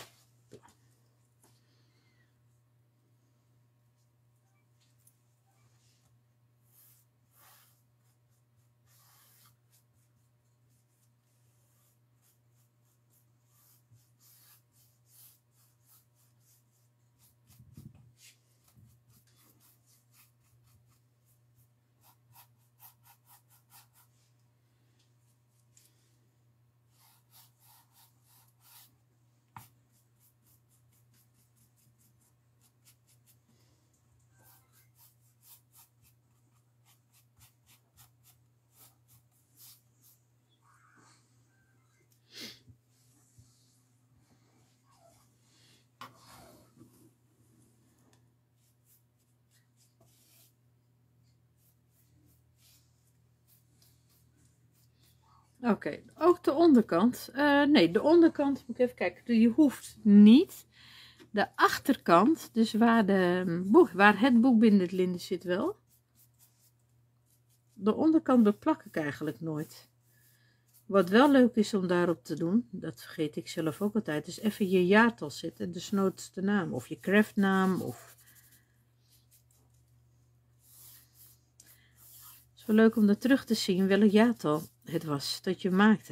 Oké, okay, ook de onderkant. Uh, nee, de onderkant, moet ik even kijken. Je hoeft niet. De achterkant, dus waar, de boek, waar het boekbinderlint zit wel. De onderkant beplak ik eigenlijk nooit. Wat wel leuk is om daarop te doen, dat vergeet ik zelf ook altijd, is even je jaartal zetten en desnoods de naam. Of je craftnaam, of... Het is wel leuk om er terug te zien welk jaartal het was dat je maakte.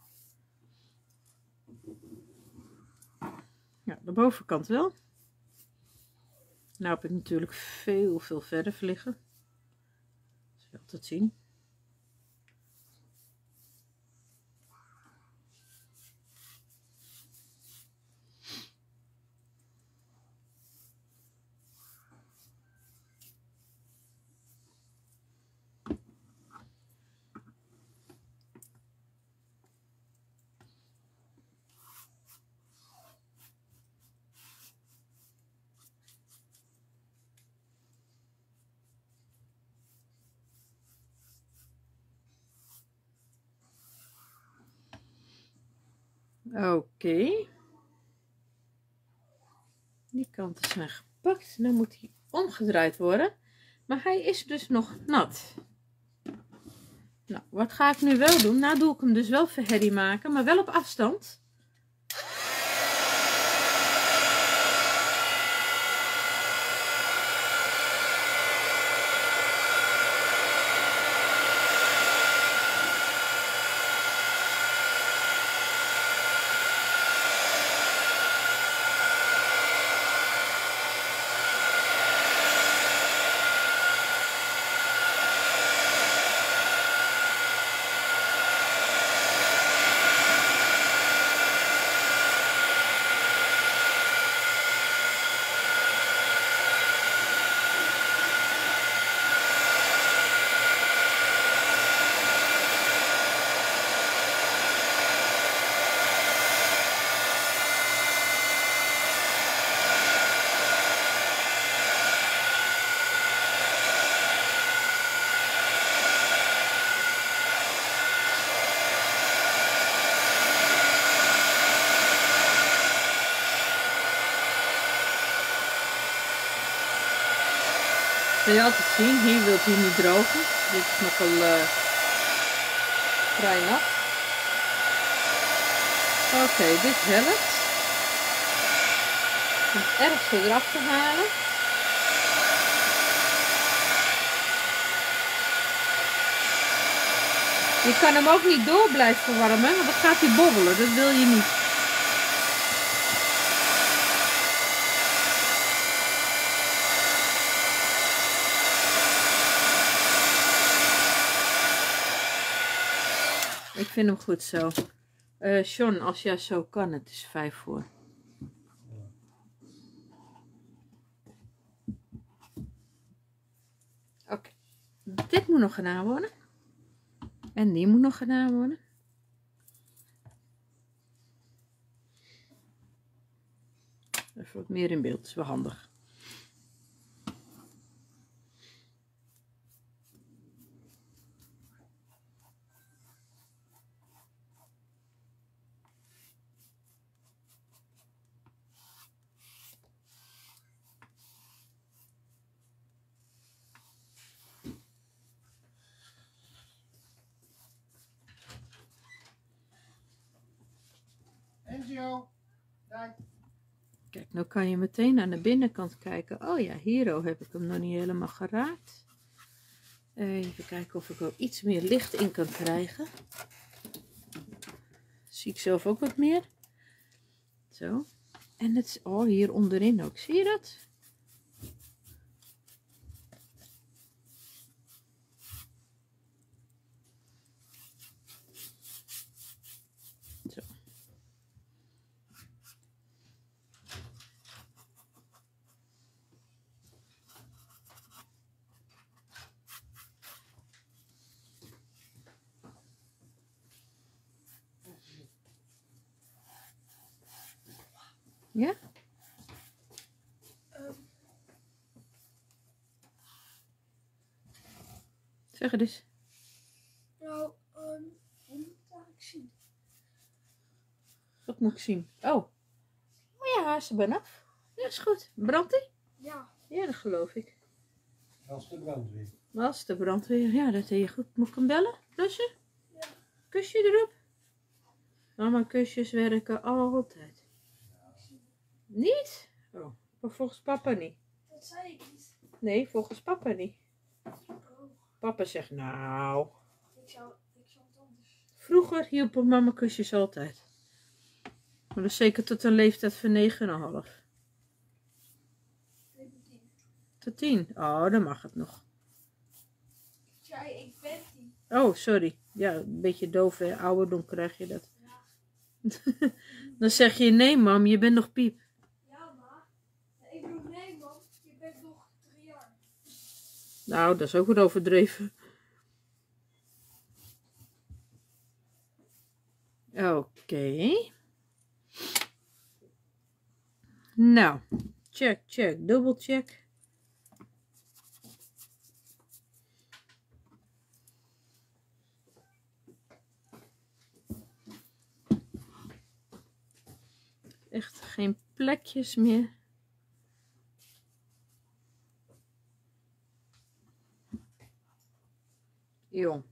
Ja, de bovenkant wel. Nou heb ik natuurlijk veel, veel verf liggen. Dat is wel te zien. Oké. Okay. Die kanten zijn gepakt. Dan moet hij omgedraaid worden. Maar hij is dus nog nat. Nou, wat ga ik nu wel doen? Nou doe ik hem dus wel verherrie maken, maar wel op afstand. Kun je altijd zien, hier wilt hij niet drogen. Dit is nog wel uh, vrij nat. Oké, okay, dit helpt. Om het ergste eraf te halen. Je kan hem ook niet door blijven verwarmen, want dan gaat hij bobbelen. Dat wil je niet. Ik vind hem goed zo. Uh, John, als jij zo kan, het is vijf voor. Oké. Okay. Dit moet nog gedaan worden. En die moet nog gedaan worden. Even wat meer in beeld, dat is wel handig. Kijk, nou kan je meteen aan de binnenkant kijken. Oh ja, hier heb ik hem nog niet helemaal geraakt. Even kijken of ik wel iets meer licht in kan krijgen. Zie ik zelf ook wat meer. Zo. En het is, oh, hier onderin ook. Zie je dat? Zo. Ja? Um. Zeg het eens. Nou, um, wat moet ik eigenlijk zien? Wat moet ik zien? Oh. Oh ja, hij is er bijna af. Ja, is goed. Brandt hij? Ja. Ja, dat geloof ik. Als de brandweer. Als de brandweer. Ja, dat deed je goed. Moet ik hem bellen? Lusje? Ja. Kusje erop? Mama, kusjes werken altijd. Niet? Oh, maar volgens papa niet. Dat zei ik niet. Nee, volgens papa niet. Oh. Papa zegt nou. Ik zou, ik zou het anders. Vroeger hielpen mama kusjes altijd. Maar dus zeker tot een leeftijd van negen en een half. Tot tien? Oh, dan mag het nog. Ik zei, ik ben tien. Oh, sorry. Ja, een beetje doof en ouderdom krijg je dat. Ja. Dan zeg je nee mam, je bent nog piep. Ja, ma. Ik bedoel nee, man. Je bent nog drie jaar. Nou, dat is ook wat overdreven. Oké. Okay. Nou, check, check, dubbel check. Echt geen plekjes meer. Jong.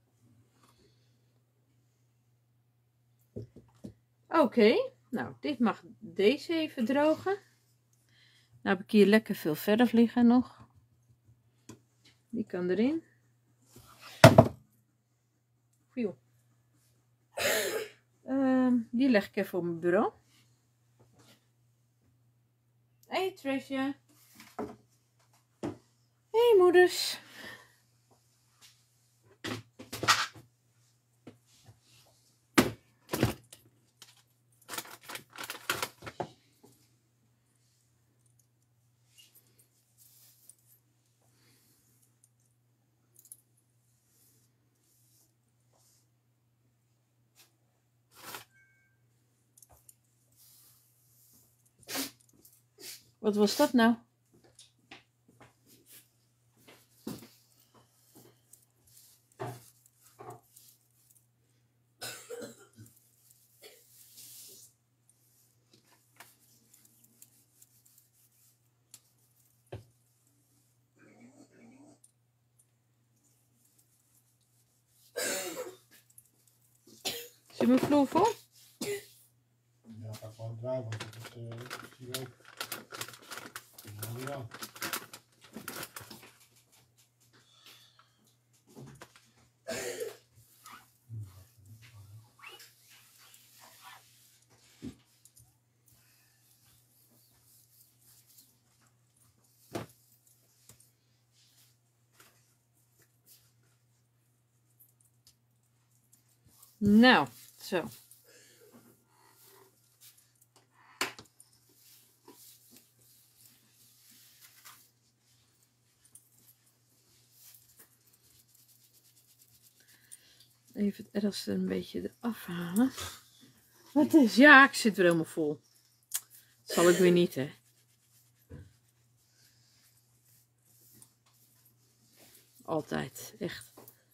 Oké, okay. Nou, dit mag deze even drogen. Nou heb ik hier lekker veel verf liggen nog. Die kan erin. Viel. Uh, die leg ik even op mijn bureau. Hey Tricia. Hey moeders. Wat was dat nou? Zit mijn vloer vol? Ja, pak gewoon draai, want het is, uh, het is hier ook. Ja. Nou, zo. Even het ergste een beetje eraf halen. Wat is? Ja, ik zit weer helemaal vol. Dat zal ik weer niet, hè. Altijd, echt.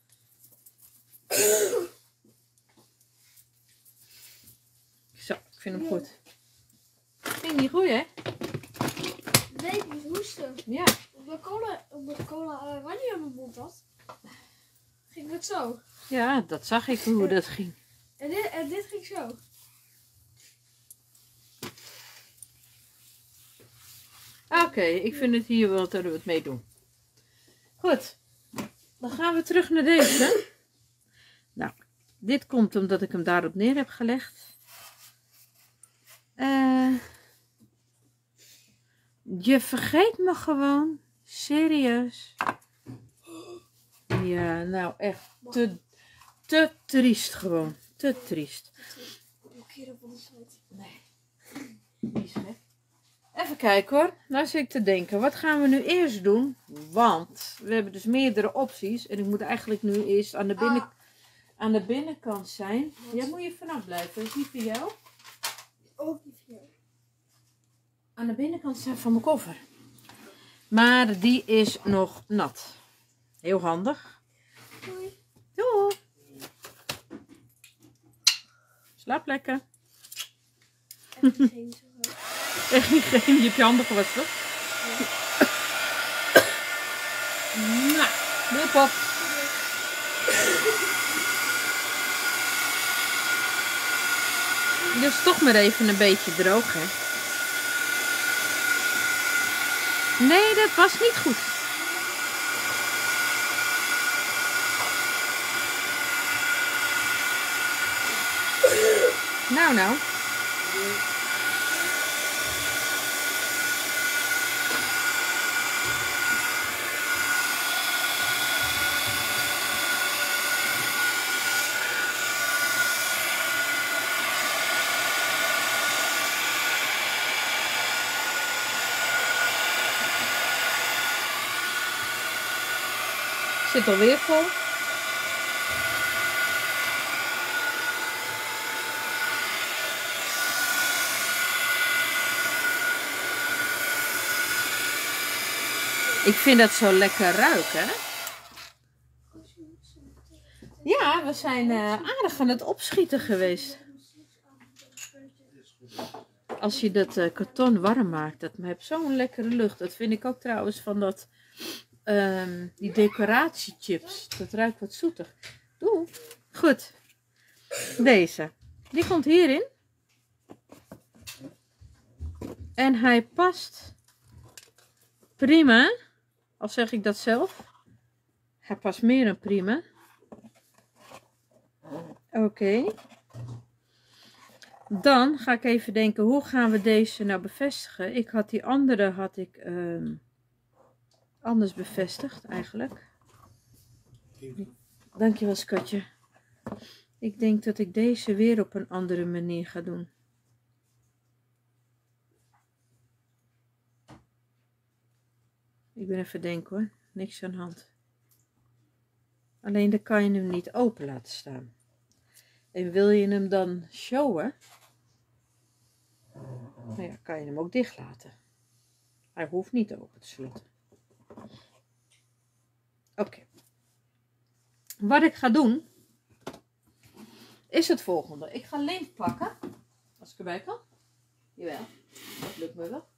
Zo, ik vind hem goed. Ging niet goed, hè? Nee, ik moest hoesten. Ja. Omdat cola, omdat cola uh, wanneer in mijn mond had, ging het zo. Ja, dat zag ik hoe dat ging. En dit, en dit ging zo. Oké, okay, ik vind het hier wel dat we het mee doen. Goed, dan gaan we terug naar deze. Nou, dit komt omdat ik hem daarop neer heb gelegd. Uh, je vergeet me gewoon. Serieus. Ja, nou echt te, te triest gewoon. Te triest. Nee. Die is gek. Even kijken hoor. Nou zit ik te denken. Wat gaan we nu eerst doen? Want we hebben dus meerdere opties. En ik moet eigenlijk nu eerst aan de, binnen, aan de binnenkant zijn. Jij moet je vanaf blijven. Dat is niet voor jou. Ook niet voor jou. Aan de binnenkant zijn van mijn koffer. Maar die is nog nat. Heel handig. Doei. Doei. Slaap lekker. Echt geen zo. Echt niet geen. Je hebt je handen gewassen. Ja. Nou, doei pop. Dus toch maar even een beetje droog, hè. Nee, dat was niet goed. Nou, nou. Zit alweer vol. Ik vind dat zo lekker ruiken. Ja, we zijn uh, aardig aan het opschieten geweest. Als je dat uh, karton warm maakt, dat heeft zo'n lekkere lucht. Dat vind ik ook trouwens van dat um, die decoratiechips. Dat ruikt wat zoetig. Doe. Goed. Deze. Die komt hierin. En hij past prima. Al zeg ik dat zelf. Hij past meer dan prima. Oké. Okay. Dan ga ik even denken, hoe gaan we deze nou bevestigen? Ik had die andere had ik um, anders bevestigd eigenlijk. Dankjewel schatje. Ik denk dat ik deze weer op een andere manier ga doen. Ik ben even denken hoor, niks aan de hand. Alleen dan kan je hem niet open laten staan. En wil je hem dan showen, nou ja, kan je hem ook dicht laten. Hij hoeft niet open te sluiten. Oké. Okay. Wat ik ga doen, is het volgende. Ik ga lint pakken. Als ik erbij kan. Jawel, dat lukt me wel.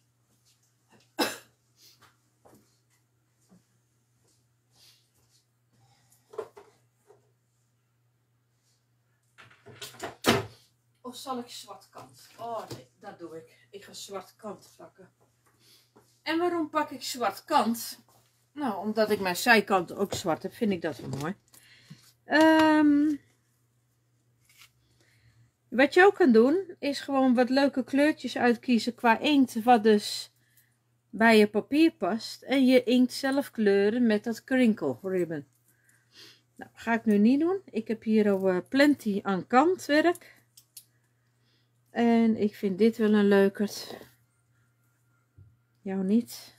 Of zal ik zwart kant? Oh nee, dat doe ik. Ik ga zwart kant pakken. En waarom pak ik zwart kant? Nou, omdat ik mijn zijkant ook zwart heb, vind ik dat wel mooi. Um, wat je ook kan doen, is gewoon wat leuke kleurtjes uitkiezen qua inkt, wat dus bij je papier past. En je inkt zelf kleuren met dat crinkle ribbon. Nou, ga ik nu niet doen. Ik heb hier al uh, plenty aan kantwerk. En ik vind dit wel een leukert. Jou niet.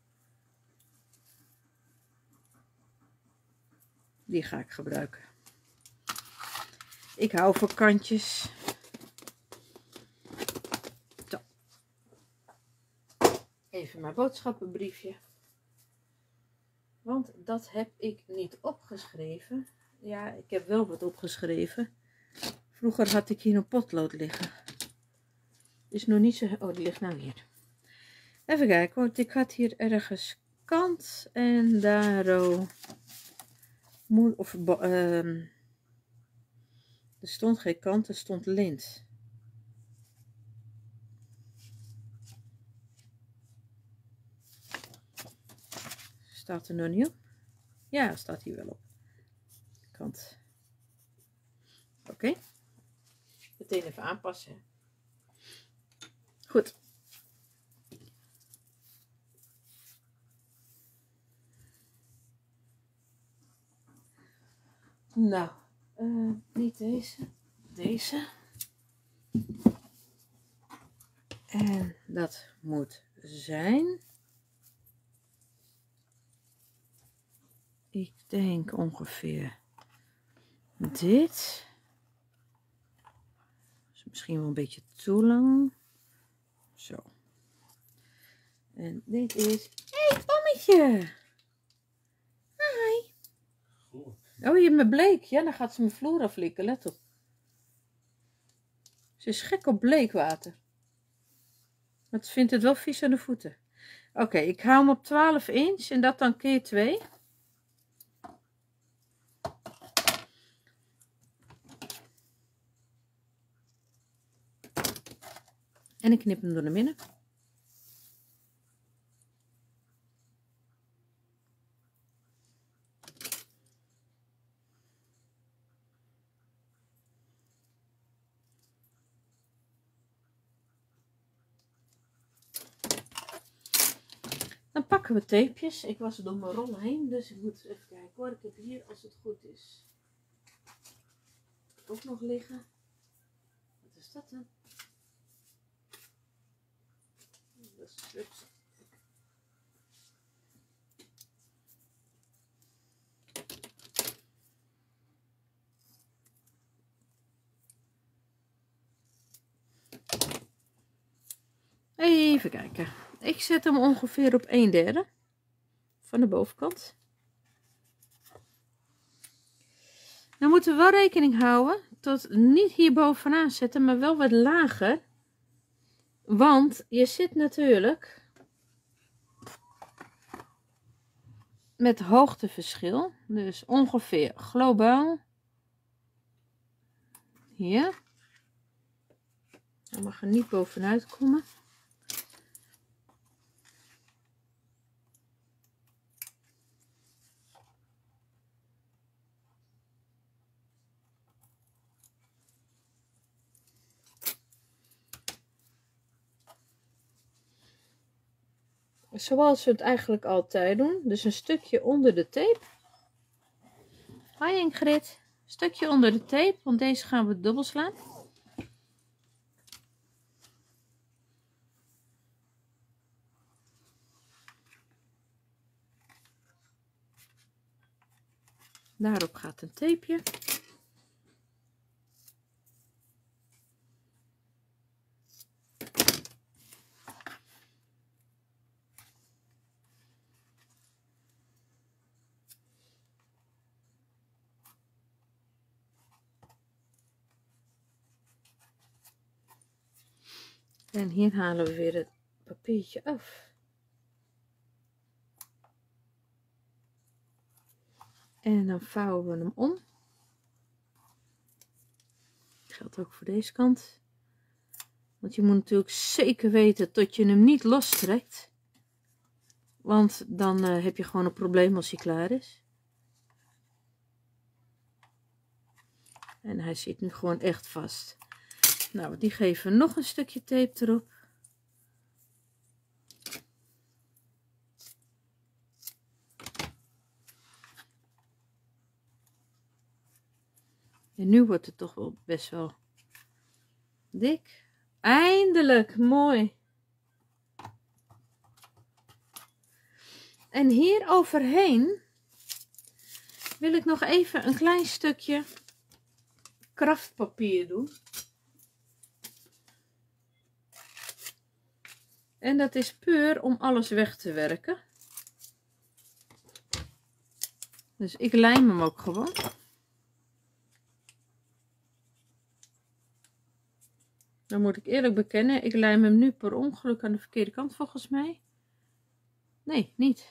Die ga ik gebruiken. Ik hou van kantjes. Zo. Even mijn boodschappenbriefje. Want dat heb ik niet opgeschreven. Ja, ik heb wel wat opgeschreven. Vroeger had ik hier een potlood liggen. Is nog niet zo... Oh, die ligt nou hier. Even kijken, want ik had hier ergens kant. En daar... Oh, moet, of, uh, er stond geen kant, er stond lint. Staat er nog niet op? Ja, staat hier wel op. Kant. Oké. Okay. Meteen even aanpassen. Goed. Nou, uh, niet deze. Deze. En dat moet zijn. Ik denk ongeveer dit. Is misschien wel een beetje te lang. Zo. En dit is... Hé, hey, Pommetje! Hi! Goed. Oh, je hebt me bleek. Ja, dan gaat ze mijn vloer aflikken. Let op. Ze is gek op bleekwater. Maar ze vindt het wel vies aan de voeten. Oké, okay, ik hou hem op twaalf inch en dat dan keer twee. En ik knip hem door de midden. Dan pakken we tapejes. Ik was er door mijn rollen heen, dus ik moet even kijken hoor. Ik heb hier, als het goed is, ook nog liggen. Wat is dat dan? Dat is strips. Even kijken. Ik zet hem ongeveer op een derde van de bovenkant. Dan moeten we wel rekening houden tot niet hier bovenaan zetten, maar wel wat lager. Want je zit natuurlijk met hoogteverschil. Dus ongeveer globaal. Hier. Hij mag er niet bovenuit komen. Zoals we het eigenlijk altijd doen. Dus een stukje onder de tape. Hoi Ingrid. Een stukje onder de tape, want deze gaan we dubbel slaan. Daarop gaat een tapeje. En hier halen we weer het papiertje af. En dan vouwen we hem om. Dat geldt ook voor deze kant. Want je moet natuurlijk zeker weten dat je hem niet lostrekt. Want dan uh, heb je gewoon een probleem als hij klaar is. En hij zit nu gewoon echt vast. Nou, die geven we nog een stukje tape erop. En nu wordt het toch wel best wel dik. Eindelijk, mooi. En hier overheen wil ik nog even een klein stukje kraftpapier doen. En dat is puur om alles weg te werken. Dus ik lijm hem ook gewoon. Dan moet ik eerlijk bekennen, ik lijm hem nu per ongeluk aan de verkeerde kant volgens mij. Nee, niet.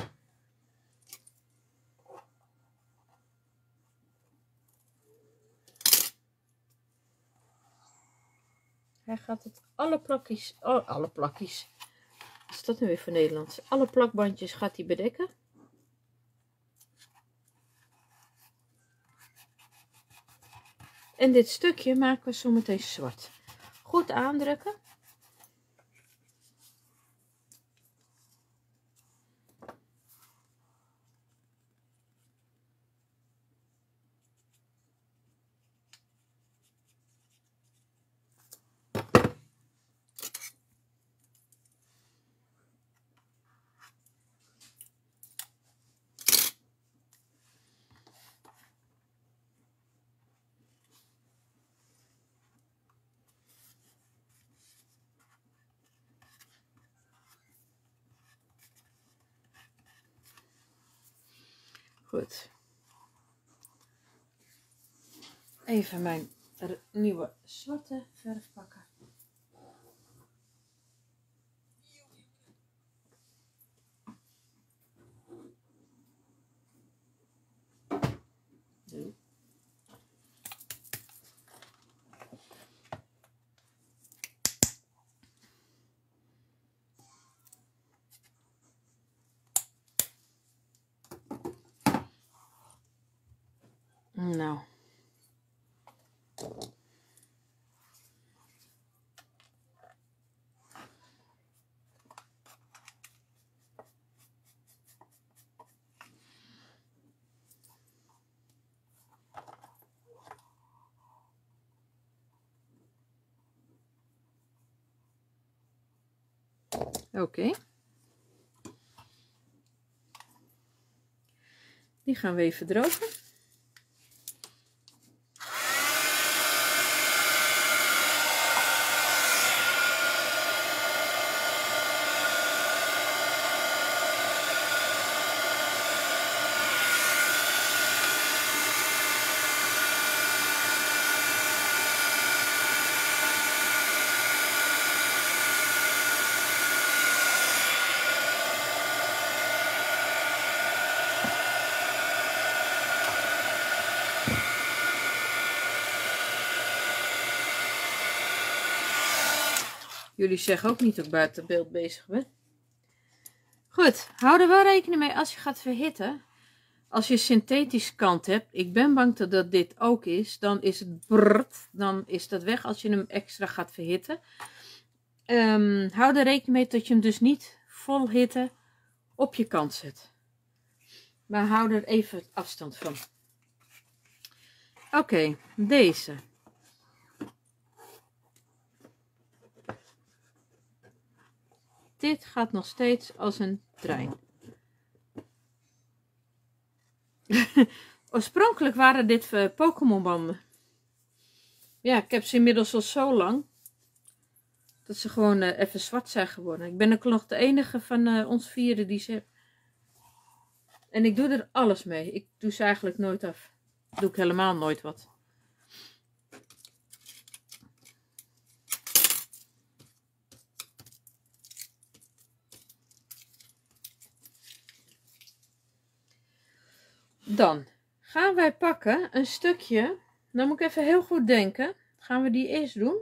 Hij gaat het alle plakjes, oh, alle plakjes. Wat is dat nu weer voor Nederlands? Alle plakbandjes gaat hij bedekken. En dit stukje maken we zo meteen zwart. Goed aandrukken. Goed. Even mijn nieuwe zwarte verf pakken. Zo. Nou. Oké. Okay. Die gaan we even drogen. Jullie zeggen ook niet dat ik buiten beeld bezig ben. Goed, hou er wel rekening mee als je gaat verhitten. Als je synthetisch kant hebt, ik ben bang dat dat dit ook is, dan is het brrrt, dan is dat weg als je hem extra gaat verhitten. Um, hou er rekening mee dat je hem dus niet vol hitte op je kant zet. Maar hou er even afstand van. Oké, okay, deze. Dit gaat nog steeds als een trein. Oorspronkelijk waren dit uh, Pokémon banden. Ja, ik heb ze inmiddels al zo lang. Dat ze gewoon uh, even zwart zijn geworden. Ik ben ook nog de enige van uh, ons vieren die ze heeft. En ik doe er alles mee. Ik doe ze eigenlijk nooit af. Doe ik helemaal nooit wat. Dan gaan wij pakken een stukje. Dan moet ik even heel goed denken. Gaan we die eerst doen?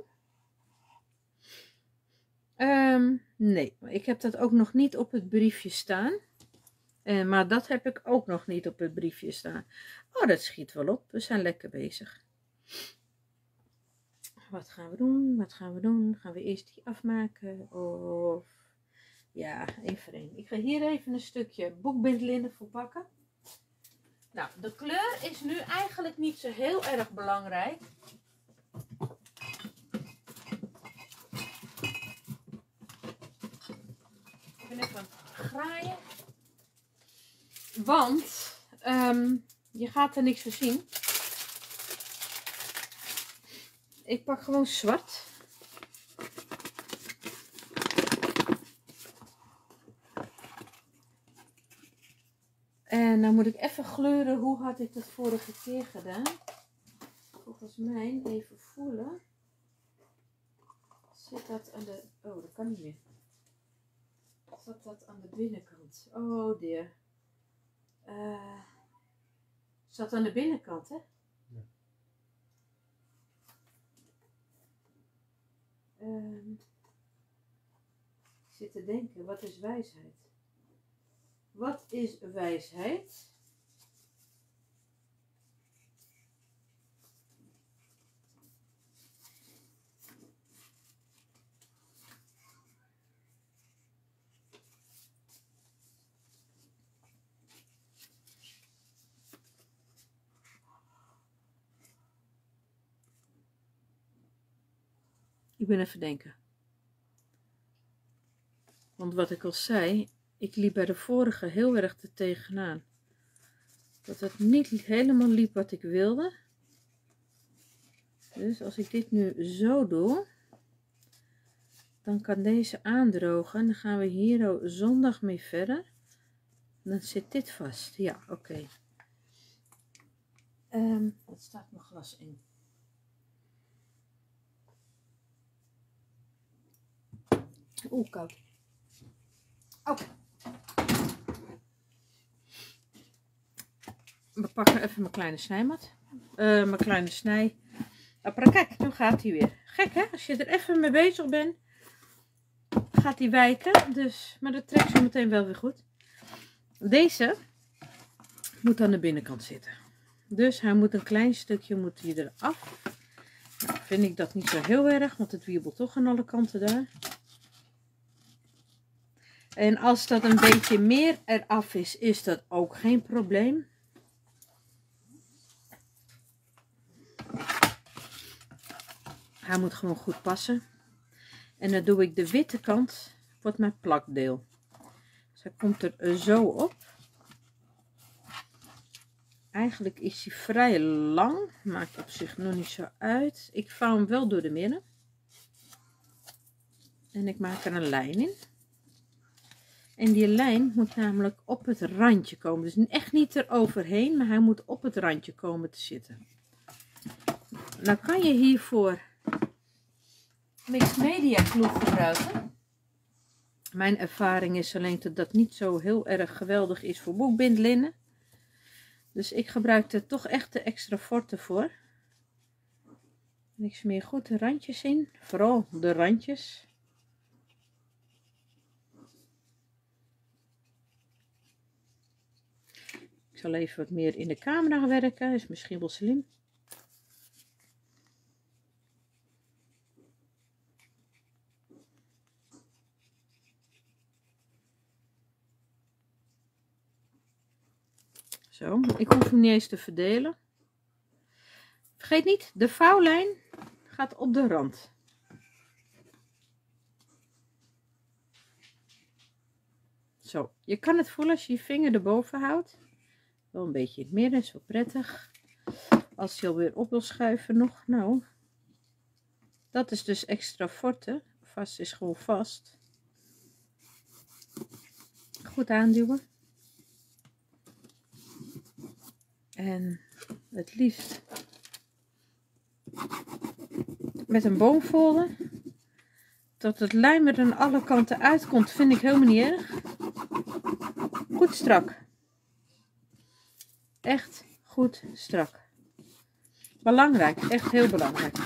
Um, nee, ik heb dat ook nog niet op het briefje staan. Uh, maar dat heb ik ook nog niet op het briefje staan. Oh, dat schiet wel op. We zijn lekker bezig. Wat gaan we doen? Wat gaan we doen? Gaan we eerst die afmaken? Of... Ja, één voor één. Ik ga hier even een stukje boekbindlinnen voor pakken. Nou, de kleur is nu eigenlijk niet zo heel erg belangrijk. Ik ben even aan het graaien. Want um, je gaat er niks van zien. Ik pak gewoon zwart. En dan moet ik even gleuren. Hoe had ik dat vorige keer gedaan? Volgens mij even voelen. Zit dat aan de... Oh, dat kan niet meer. Zat dat aan de binnenkant? Oh dear. Uh, zat aan de binnenkant, hè? Ja. Um, ik zit te denken, wat is wijsheid? Wat is wijsheid? Ik ben even denken. Want wat ik al zei, ik liep bij de vorige heel erg te tegenaan. Dat het niet helemaal liep wat ik wilde. Dus als ik dit nu zo doe, dan kan deze aandrogen. En dan gaan we hier zondag mee verder. Dan zit dit vast. Ja, oké. Okay. Um, wat staat mijn glas in? Oeh, koud. Oké. Okay. We pakken even mijn kleine snijmat. Uh, mijn kleine snij. Oh, kijk, nu gaat hij weer. Gek hè? Als je er even mee bezig bent, gaat hij wijken. Dus, maar dat trekt zo meteen wel weer goed. Deze moet aan de binnenkant zitten. Dus hij moet een klein stukje moet hij eraf. Nou, vind ik dat niet zo heel erg, want het wiebelt toch aan alle kanten daar. En als dat een beetje meer eraf is, is dat ook geen probleem. Hij moet gewoon goed passen. En dan doe ik de witte kant, wordt mijn plakdeel. Dus hij komt er zo op. Eigenlijk is hij vrij lang, maakt op zich nog niet zo uit. Ik vouw hem wel door de midden. En ik maak er een lijn in. En die lijn moet namelijk op het randje komen. Dus echt niet eroverheen, maar hij moet op het randje komen te zitten. Nou kan je hiervoor mixed media ploeg gebruiken. Mijn ervaring is alleen dat dat niet zo heel erg geweldig is voor boekbindlinnen. Dus ik gebruik er toch echt de extra forte voor. En ik smeer goed de randjes in. Vooral de randjes. Ik zal even wat meer in de camera werken, is misschien wel slim. Zo, ik hoef hem niet eens te verdelen. Vergeet niet, de vouwlijn gaat op de rand. Zo, je kan het voelen als je je vinger erboven houdt. Wel een beetje in het midden, is wel prettig. Als je alweer op wil schuiven nog, nou. Dat is dus extra forte. Vast is gewoon vast. Goed aanduwen. En het liefst met een boomfolder. Dat het lijm er aan alle kanten uitkomt, vind ik helemaal niet erg. Goed strak. Echt goed strak. Belangrijk, echt heel belangrijk.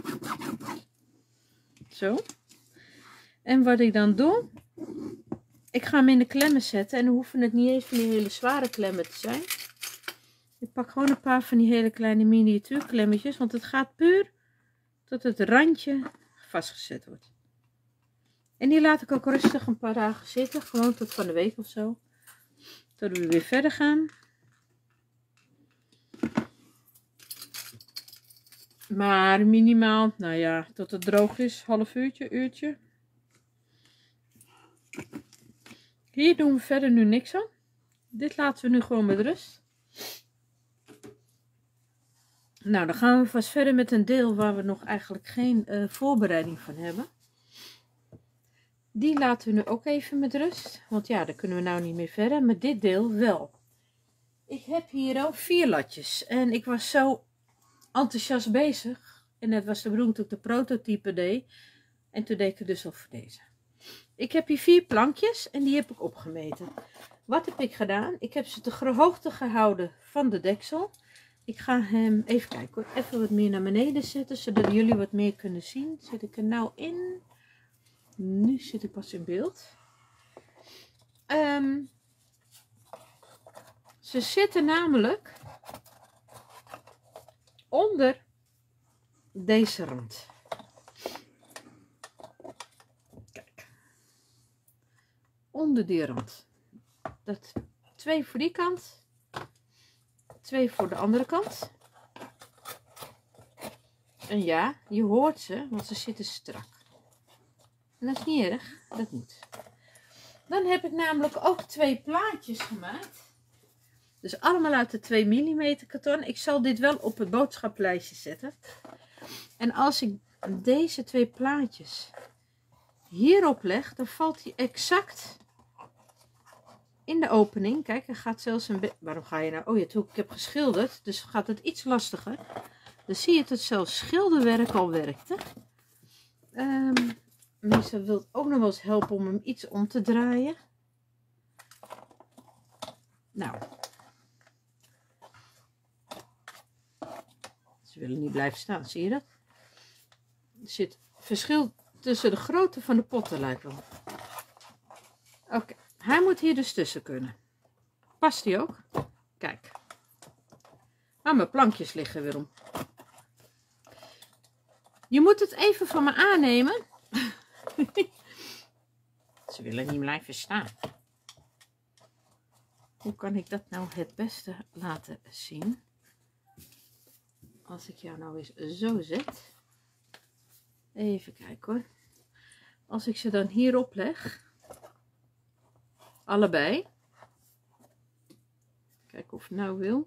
Zo. En wat ik dan doe, ik ga hem in de klemmen zetten. En dan hoeven het niet eens van die hele zware klemmen te zijn. Ik pak gewoon een paar van die hele kleine miniatuurklemmetjes, want het gaat puur tot het randje vastgezet wordt. En die laat ik ook rustig een paar dagen zitten, gewoon tot van de week of zo. Tot we weer verder gaan. Maar minimaal, nou ja, tot het droog is, half uurtje, uurtje. Hier doen we verder nu niks aan. Dit laten we nu gewoon met rust. Nou, dan gaan we vast verder met een deel waar we nog eigenlijk geen uh, voorbereiding van hebben. Die laten we nu ook even met rust. Want ja, daar kunnen we nou niet meer verder. Maar dit deel wel. Ik heb hier ook vier latjes. En ik was zo enthousiast bezig. En het was de bedoeling dat ik de prototype deed. En toen deed ik het dus al voor deze. Ik heb hier vier plankjes. En die heb ik opgemeten. Wat heb ik gedaan? Ik heb ze de hoogte gehouden van de deksel. Ik ga hem, even kijken hoor, even wat meer naar beneden zetten, zodat jullie wat meer kunnen zien. Zit ik er nou in? Nu zit ik pas in beeld. Um, ze zitten namelijk onder deze rand. Kijk. Onder die rand. Dat, twee voor die kant. Twee voor de andere kant. En ja, je hoort ze, want ze zitten strak. En dat is niet erg, dat moet. Dan heb ik namelijk ook twee plaatjes gemaakt. Dus allemaal uit de twee millimeter karton. Ik zal dit wel op het boodschaplijstje zetten. En als ik deze twee plaatjes hierop leg, dan valt hij exact in de opening. Kijk, er gaat zelfs een beetje... Waarom ga je nou? Oh ja, toen ik heb geschilderd, dus gaat het iets lastiger. Dan zie je dat zelfs schilderwerk al werkte. Um, Meestal wil het ook nog wel eens helpen om hem iets om te draaien. Nou. Ze willen niet blijven staan, zie je dat? Er zit verschil tussen de grootte van de potten, lijkt wel. Oké. Okay. Hij moet hier dus tussen kunnen. Past die ook? Kijk. Ah, mijn plankjes liggen weer om. Je moet het even van me aannemen. Ze willen niet blijven staan. Hoe kan ik dat nou het beste laten zien? Als ik jou nou eens zo zet. Even kijken hoor. Als ik ze dan hierop leg. Allebei. Kijken of het nou wil.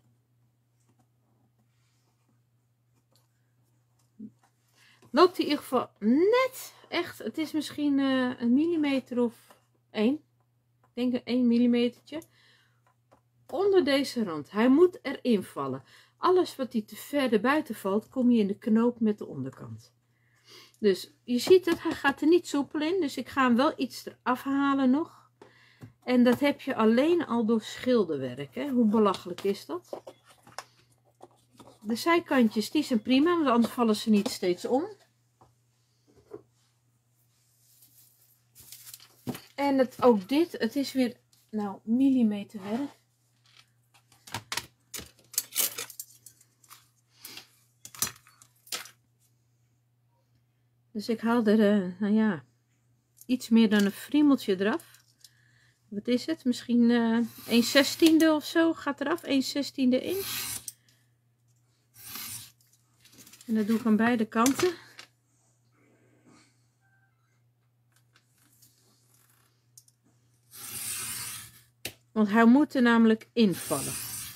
Loopt hij in ieder geval net, echt, het is misschien uh, een millimeter of één. Ik denk een één millimetertje. Onder deze rand. Hij moet erin vallen. Alles wat hij te ver buiten valt, kom je in de knoop met de onderkant. Dus je ziet het, hij gaat er niet soepel in. Dus ik ga hem wel iets eraf halen nog. En dat heb je alleen al door schilderwerk. Hè? Hoe belachelijk is dat? De zijkantjes, die zijn prima, want anders vallen ze niet steeds om. En het, ook dit, het is weer, nou, millimeter werk. Dus ik haal er, uh, nou ja, iets meer dan een friemeltje eraf. Wat is het? Misschien uh, een zestiende of zo gaat eraf. een zestiende inch. En dat doe ik aan beide kanten. Want hij moet er namelijk invallen.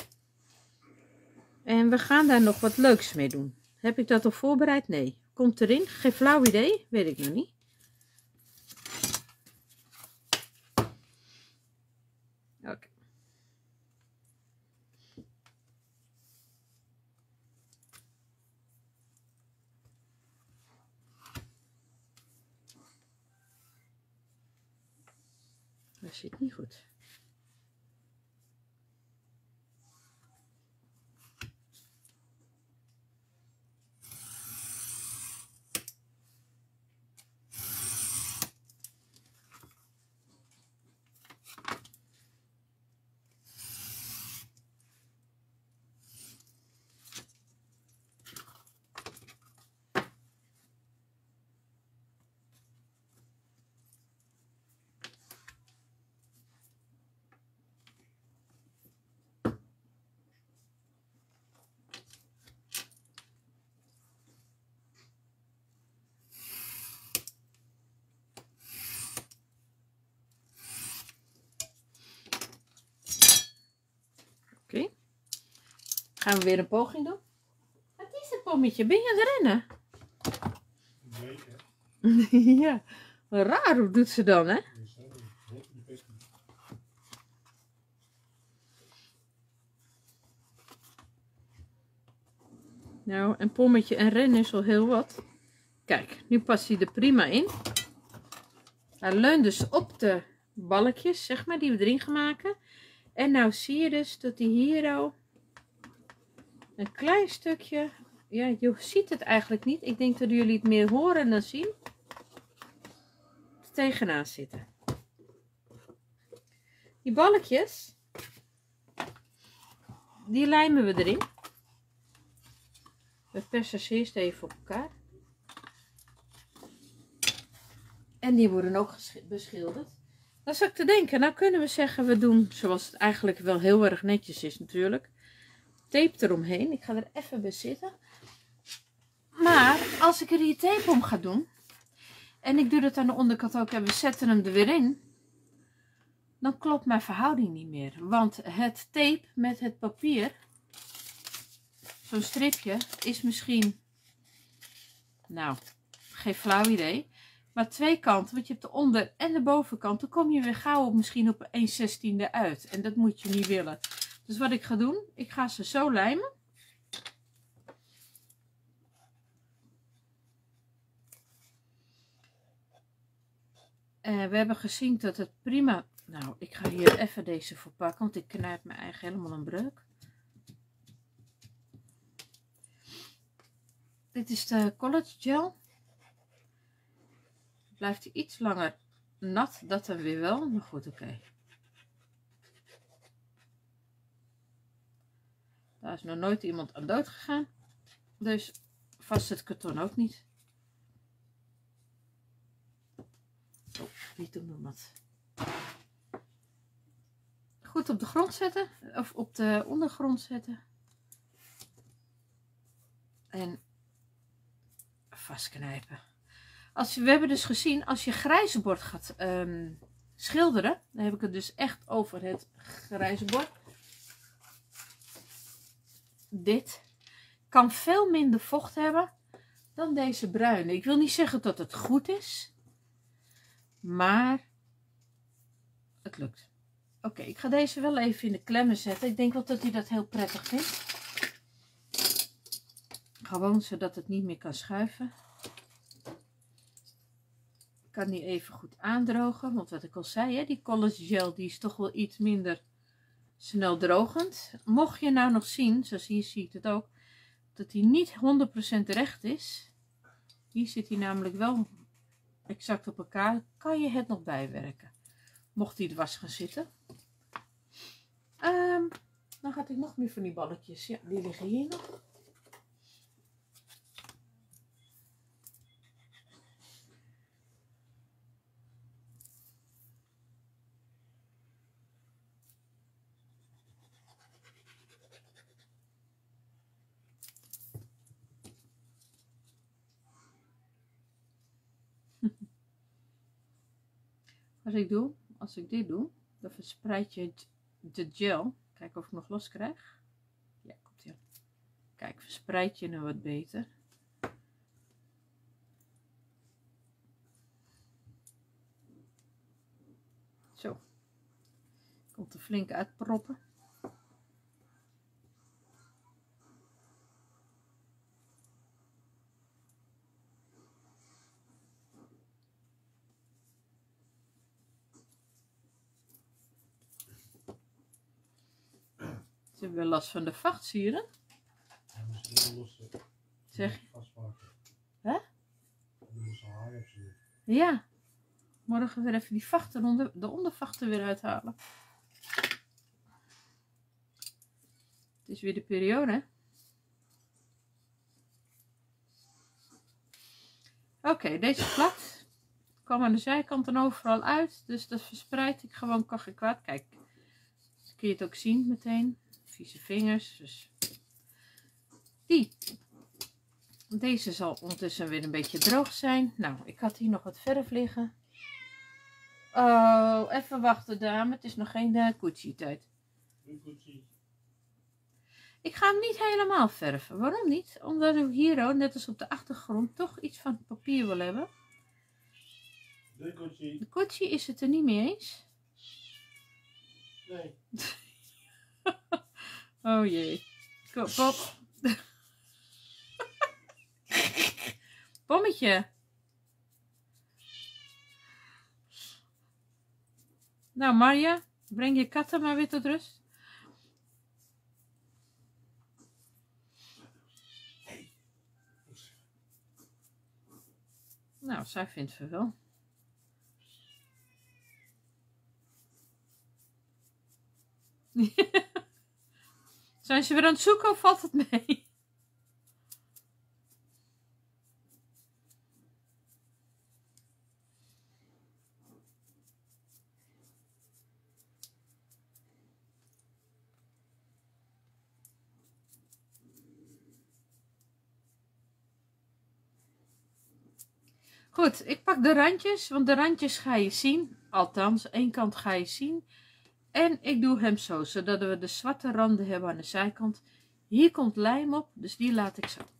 En we gaan daar nog wat leuks mee doen. Heb ik dat al voorbereid? Nee. Komt erin? Geen flauw idee. Weet ik nog niet. Oké. Okay. Dat zit niet goed. Oké, okay. Gaan we weer een poging doen. Wat is het, Pommetje? Ben je aan het rennen? Zeker. Ja, raar, hoe doet ze dan, hè? Nou, een Pommetje en rennen is al heel wat. Kijk, nu past hij er prima in. Hij leunt dus op de balkjes, zeg maar, die we erin gaan maken. En nou zie je dus dat hij hier al een klein stukje, ja, je ziet het eigenlijk niet. Ik denk dat jullie het meer horen dan zien. Er tegenaan zitten. Die balkjes, die lijmen we erin. We persen ze eerst even op elkaar. En die worden ook beschilderd. Dan zat ik te denken, nou kunnen we zeggen, we doen zoals het eigenlijk wel heel erg netjes is natuurlijk. Tape eromheen. Ik ga er even bij zitten. Maar als ik er hier tape om ga doen. En ik doe dat aan de onderkant ook en we zetten hem er weer in. Dan klopt mijn verhouding niet meer. Want het tape met het papier. Zo'n stripje is misschien. Nou, geen flauw idee. Maar twee kanten, want je hebt de onder- en de bovenkant. Dan kom je weer gauw op misschien op een zestiende uit. En dat moet je niet willen. Dus wat ik ga doen, ik ga ze zo lijmen. Uh, we hebben gezien dat het prima... Nou, ik ga hier even deze voor pakken, want ik knijp mijn eigen helemaal een breuk. Dit is de College Gel. Blijft hij iets langer nat, dat dan weer wel, maar goed, oké. Okay. Daar is nog nooit iemand aan dood gegaan. Dus vast het karton ook niet. Oh, wie doet nog wat? Goed op de grond zetten. Of op de ondergrond zetten. En vastknijpen. Als je, we hebben dus gezien, als je grijze bord gaat um, schilderen. Dan heb ik het dus echt over het grijze bord. Dit kan veel minder vocht hebben dan deze bruine. Ik wil niet zeggen dat het goed is, maar het lukt. Oké, okay, ik ga deze wel even in de klemmen zetten. Ik denk wel dat hij dat heel prettig vindt. Gewoon zodat het niet meer kan schuiven. Ik kan die even goed aandrogen, want wat ik al zei, hè, die College Gel die is toch wel iets minder snel drogend. Mocht je nou nog zien, zoals hier zie ik het ook, dat hij niet honderd procent recht is. Hier zit hij namelijk wel exact op elkaar. Kan je het nog bijwerken. Mocht hij dwars gaan zitten. Um, dan had ik nog meer van die balletjes. Ja, die liggen hier nog. Als ik doe, als ik dit doe, dan verspreid je de gel. Kijk of ik nog los krijg. Ja, komt ie. Kijk, verspreid je hem wat beter. Zo. Komt er flink uitproppen. Ze hebben wel last van de vacht, zie je dat? Ja, misschien wel los. eh, Zeg je? Vastmaken. Hè? Dan moet ze haar op zien. Ja. Morgen weer even die vachten, onder, de ondervachten weer uithalen. Het is weer de periode, hè? Oké, okay, deze plat. Kwam aan de zijkant en overal uit. Dus dat verspreid ik gewoon kach en kwaad. Kijk, dan kun je het ook zien meteen. Vieze vingers. Dus die. Deze zal ondertussen weer een beetje droog zijn. Nou, ik had hier nog wat verf liggen. Oh, even wachten dame. Het is nog geen uh, Gucci tijd. Ik ga hem niet helemaal verven. Waarom niet? Omdat ik hier ook, net als op de achtergrond, toch iets van papier wil hebben. De Gucci. De Gucci is het er niet mee eens. Nee. Oh jee. Kom, Pop. Pommetje. Nou Marja, breng je katten maar weer tot rust. Nou, zij vindt het wel. Zijn ze weer aan het zoeken of valt het mee? Goed, ik pak de randjes, want de randjes ga je zien. Althans, één kant ga je zien. En ik doe hem zo, zodat we de zwarte randen hebben aan de zijkant. Hier komt lijm op, dus die laat ik zo.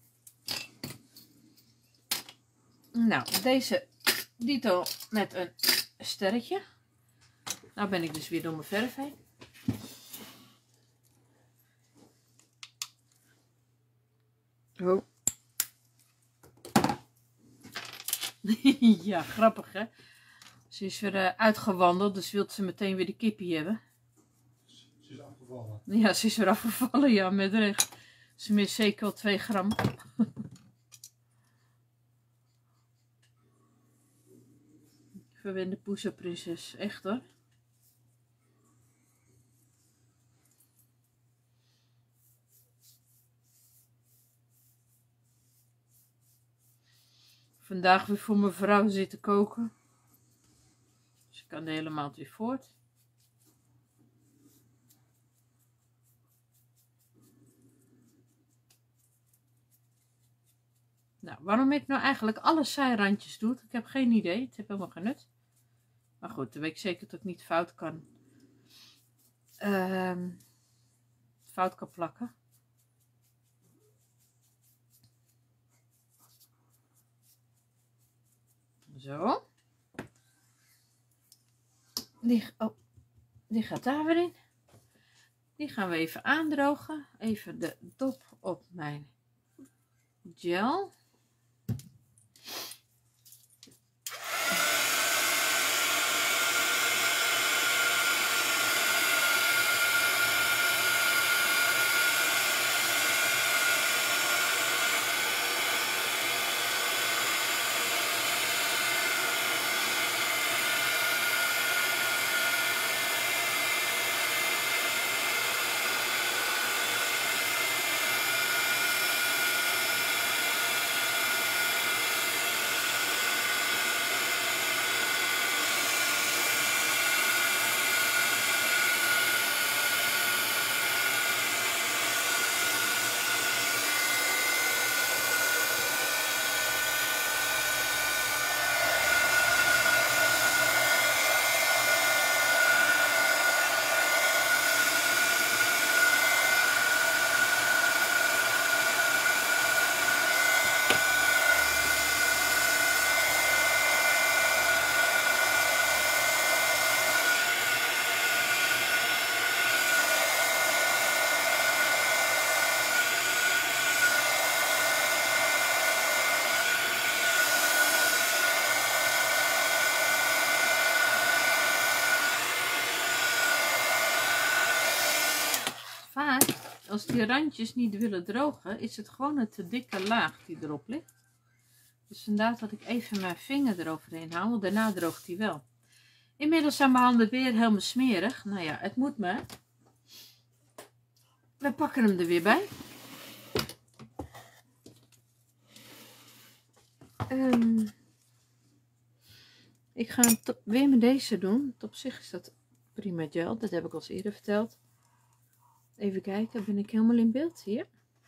Nou, deze dito met een sterretje. Nou ben ik dus weer door mijn verf heen. Oh. Ja, grappig hè. Ze is weer uh, uitgewandeld, dus wil ze meteen weer de kippie hebben. Ze is afgevallen. Ja, ze is weer afgevallen, ja, met recht. Ze mist zeker al twee gram. Verwende poesenprinses, echt hoor. Vandaag weer voor mijn vrouw zitten koken. Dus ik kan de hele maand weer voort. Nou, waarom ik nou eigenlijk alle zijrandjes doe, ik heb geen idee. Het heeft helemaal geen nut. Maar goed, dan weet ik zeker dat ik niet fout kan. Uh, fout kan plakken. Zo. Die, oh, die gaat daar weer in. Die gaan we even aandrogen. Even de dop op mijn gel. als die randjes niet willen drogen, is het gewoon een te dikke laag die erop ligt. Dus vandaar dat ik even mijn vinger eroverheen haal, want daarna droogt hij wel. Inmiddels zijn mijn handen weer helemaal smerig. Nou ja, het moet maar. We pakken hem er weer bij. Um, ik ga hem weer met deze doen. Op zich is dat prima gel. Dat heb ik al eens eerder verteld. Even kijken, ben ik helemaal in beeld hier?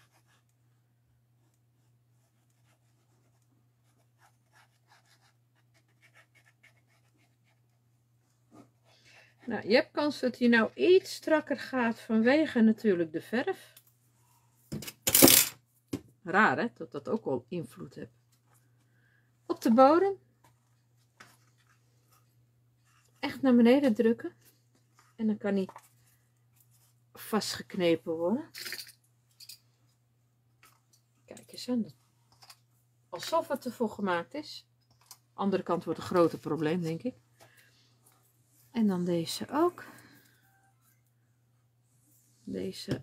Nou, je hebt kans dat hij nou iets strakker gaat vanwege natuurlijk de verf. Raar hè, dat dat ook al invloed heeft. Op de bodem. Echt naar beneden drukken. En dan kan hij vastgeknepen worden. Kijk eens aan. Alsof het ervoor gemaakt is. Andere kant wordt een groter probleem, denk ik. En dan deze ook. Deze.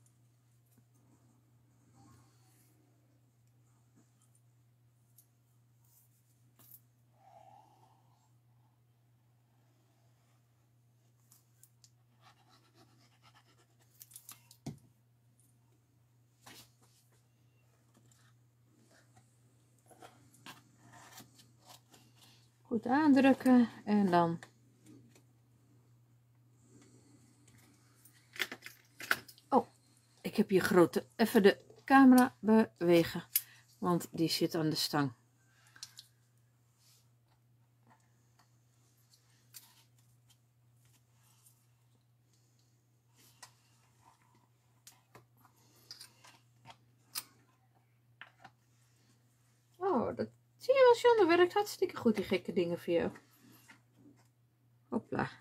Goed aandrukken en dan oh, ik heb hier grote even de camera bewegen, want die zit aan de stang. Oh, dat zie je wel, John, dat werkt hartstikke goed, die gekke dingen voor jou. Hopla.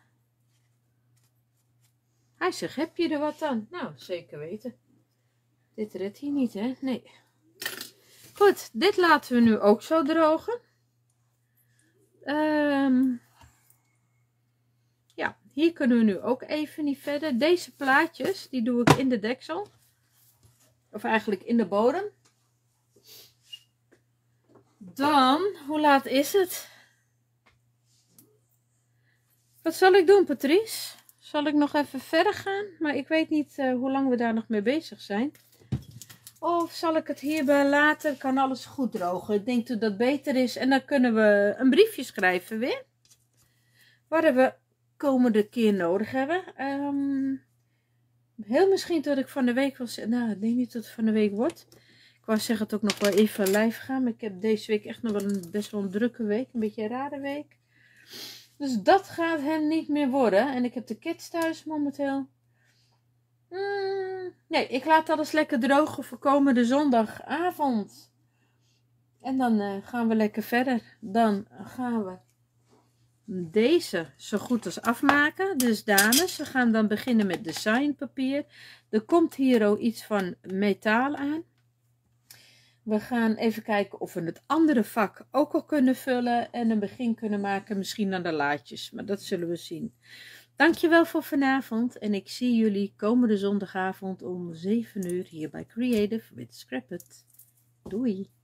Hij zegt, heb je er wat aan? Nou, zeker weten. Dit redt hij niet, hè? Nee. Goed, dit laten we nu ook zo drogen. Um, ja, hier kunnen we nu ook even niet verder. Deze plaatjes, die doe ik in de deksel. Of eigenlijk in de bodem. Dan, hoe laat is het? Wat zal ik doen, Patrice? Zal ik nog even verder gaan? Maar ik weet niet uh, hoe lang we daar nog mee bezig zijn. Of zal ik het hierbij laten? Kan alles goed drogen. Ik denk dat dat beter is. En dan kunnen we een briefje schrijven weer. Waar we komende keer nodig hebben. Um, heel misschien dat ik van de week wil zeggen. Nou, ik denk niet dat het van de week wordt. Ik wou zeggen het ook nog wel even live gaan. Maar ik heb deze week echt nog wel een best wel een drukke week. Een beetje een rare week. Dus dat gaat hem niet meer worden. En ik heb de kids thuis momenteel. Mm, nee, ik laat alles lekker drogen voor komende zondagavond. En dan uh, gaan we lekker verder. Dan gaan we deze zo goed als afmaken. Dus dames, we gaan dan beginnen met designpapier. Er komt hier ook iets van metaal aan. We gaan even kijken of we het andere vak ook al kunnen vullen. En een begin kunnen maken misschien aan de laadjes. Maar dat zullen we zien. Dankjewel voor vanavond. En ik zie jullie komende zondagavond om zeven uur hier bij Creative with Scrap It. Doei!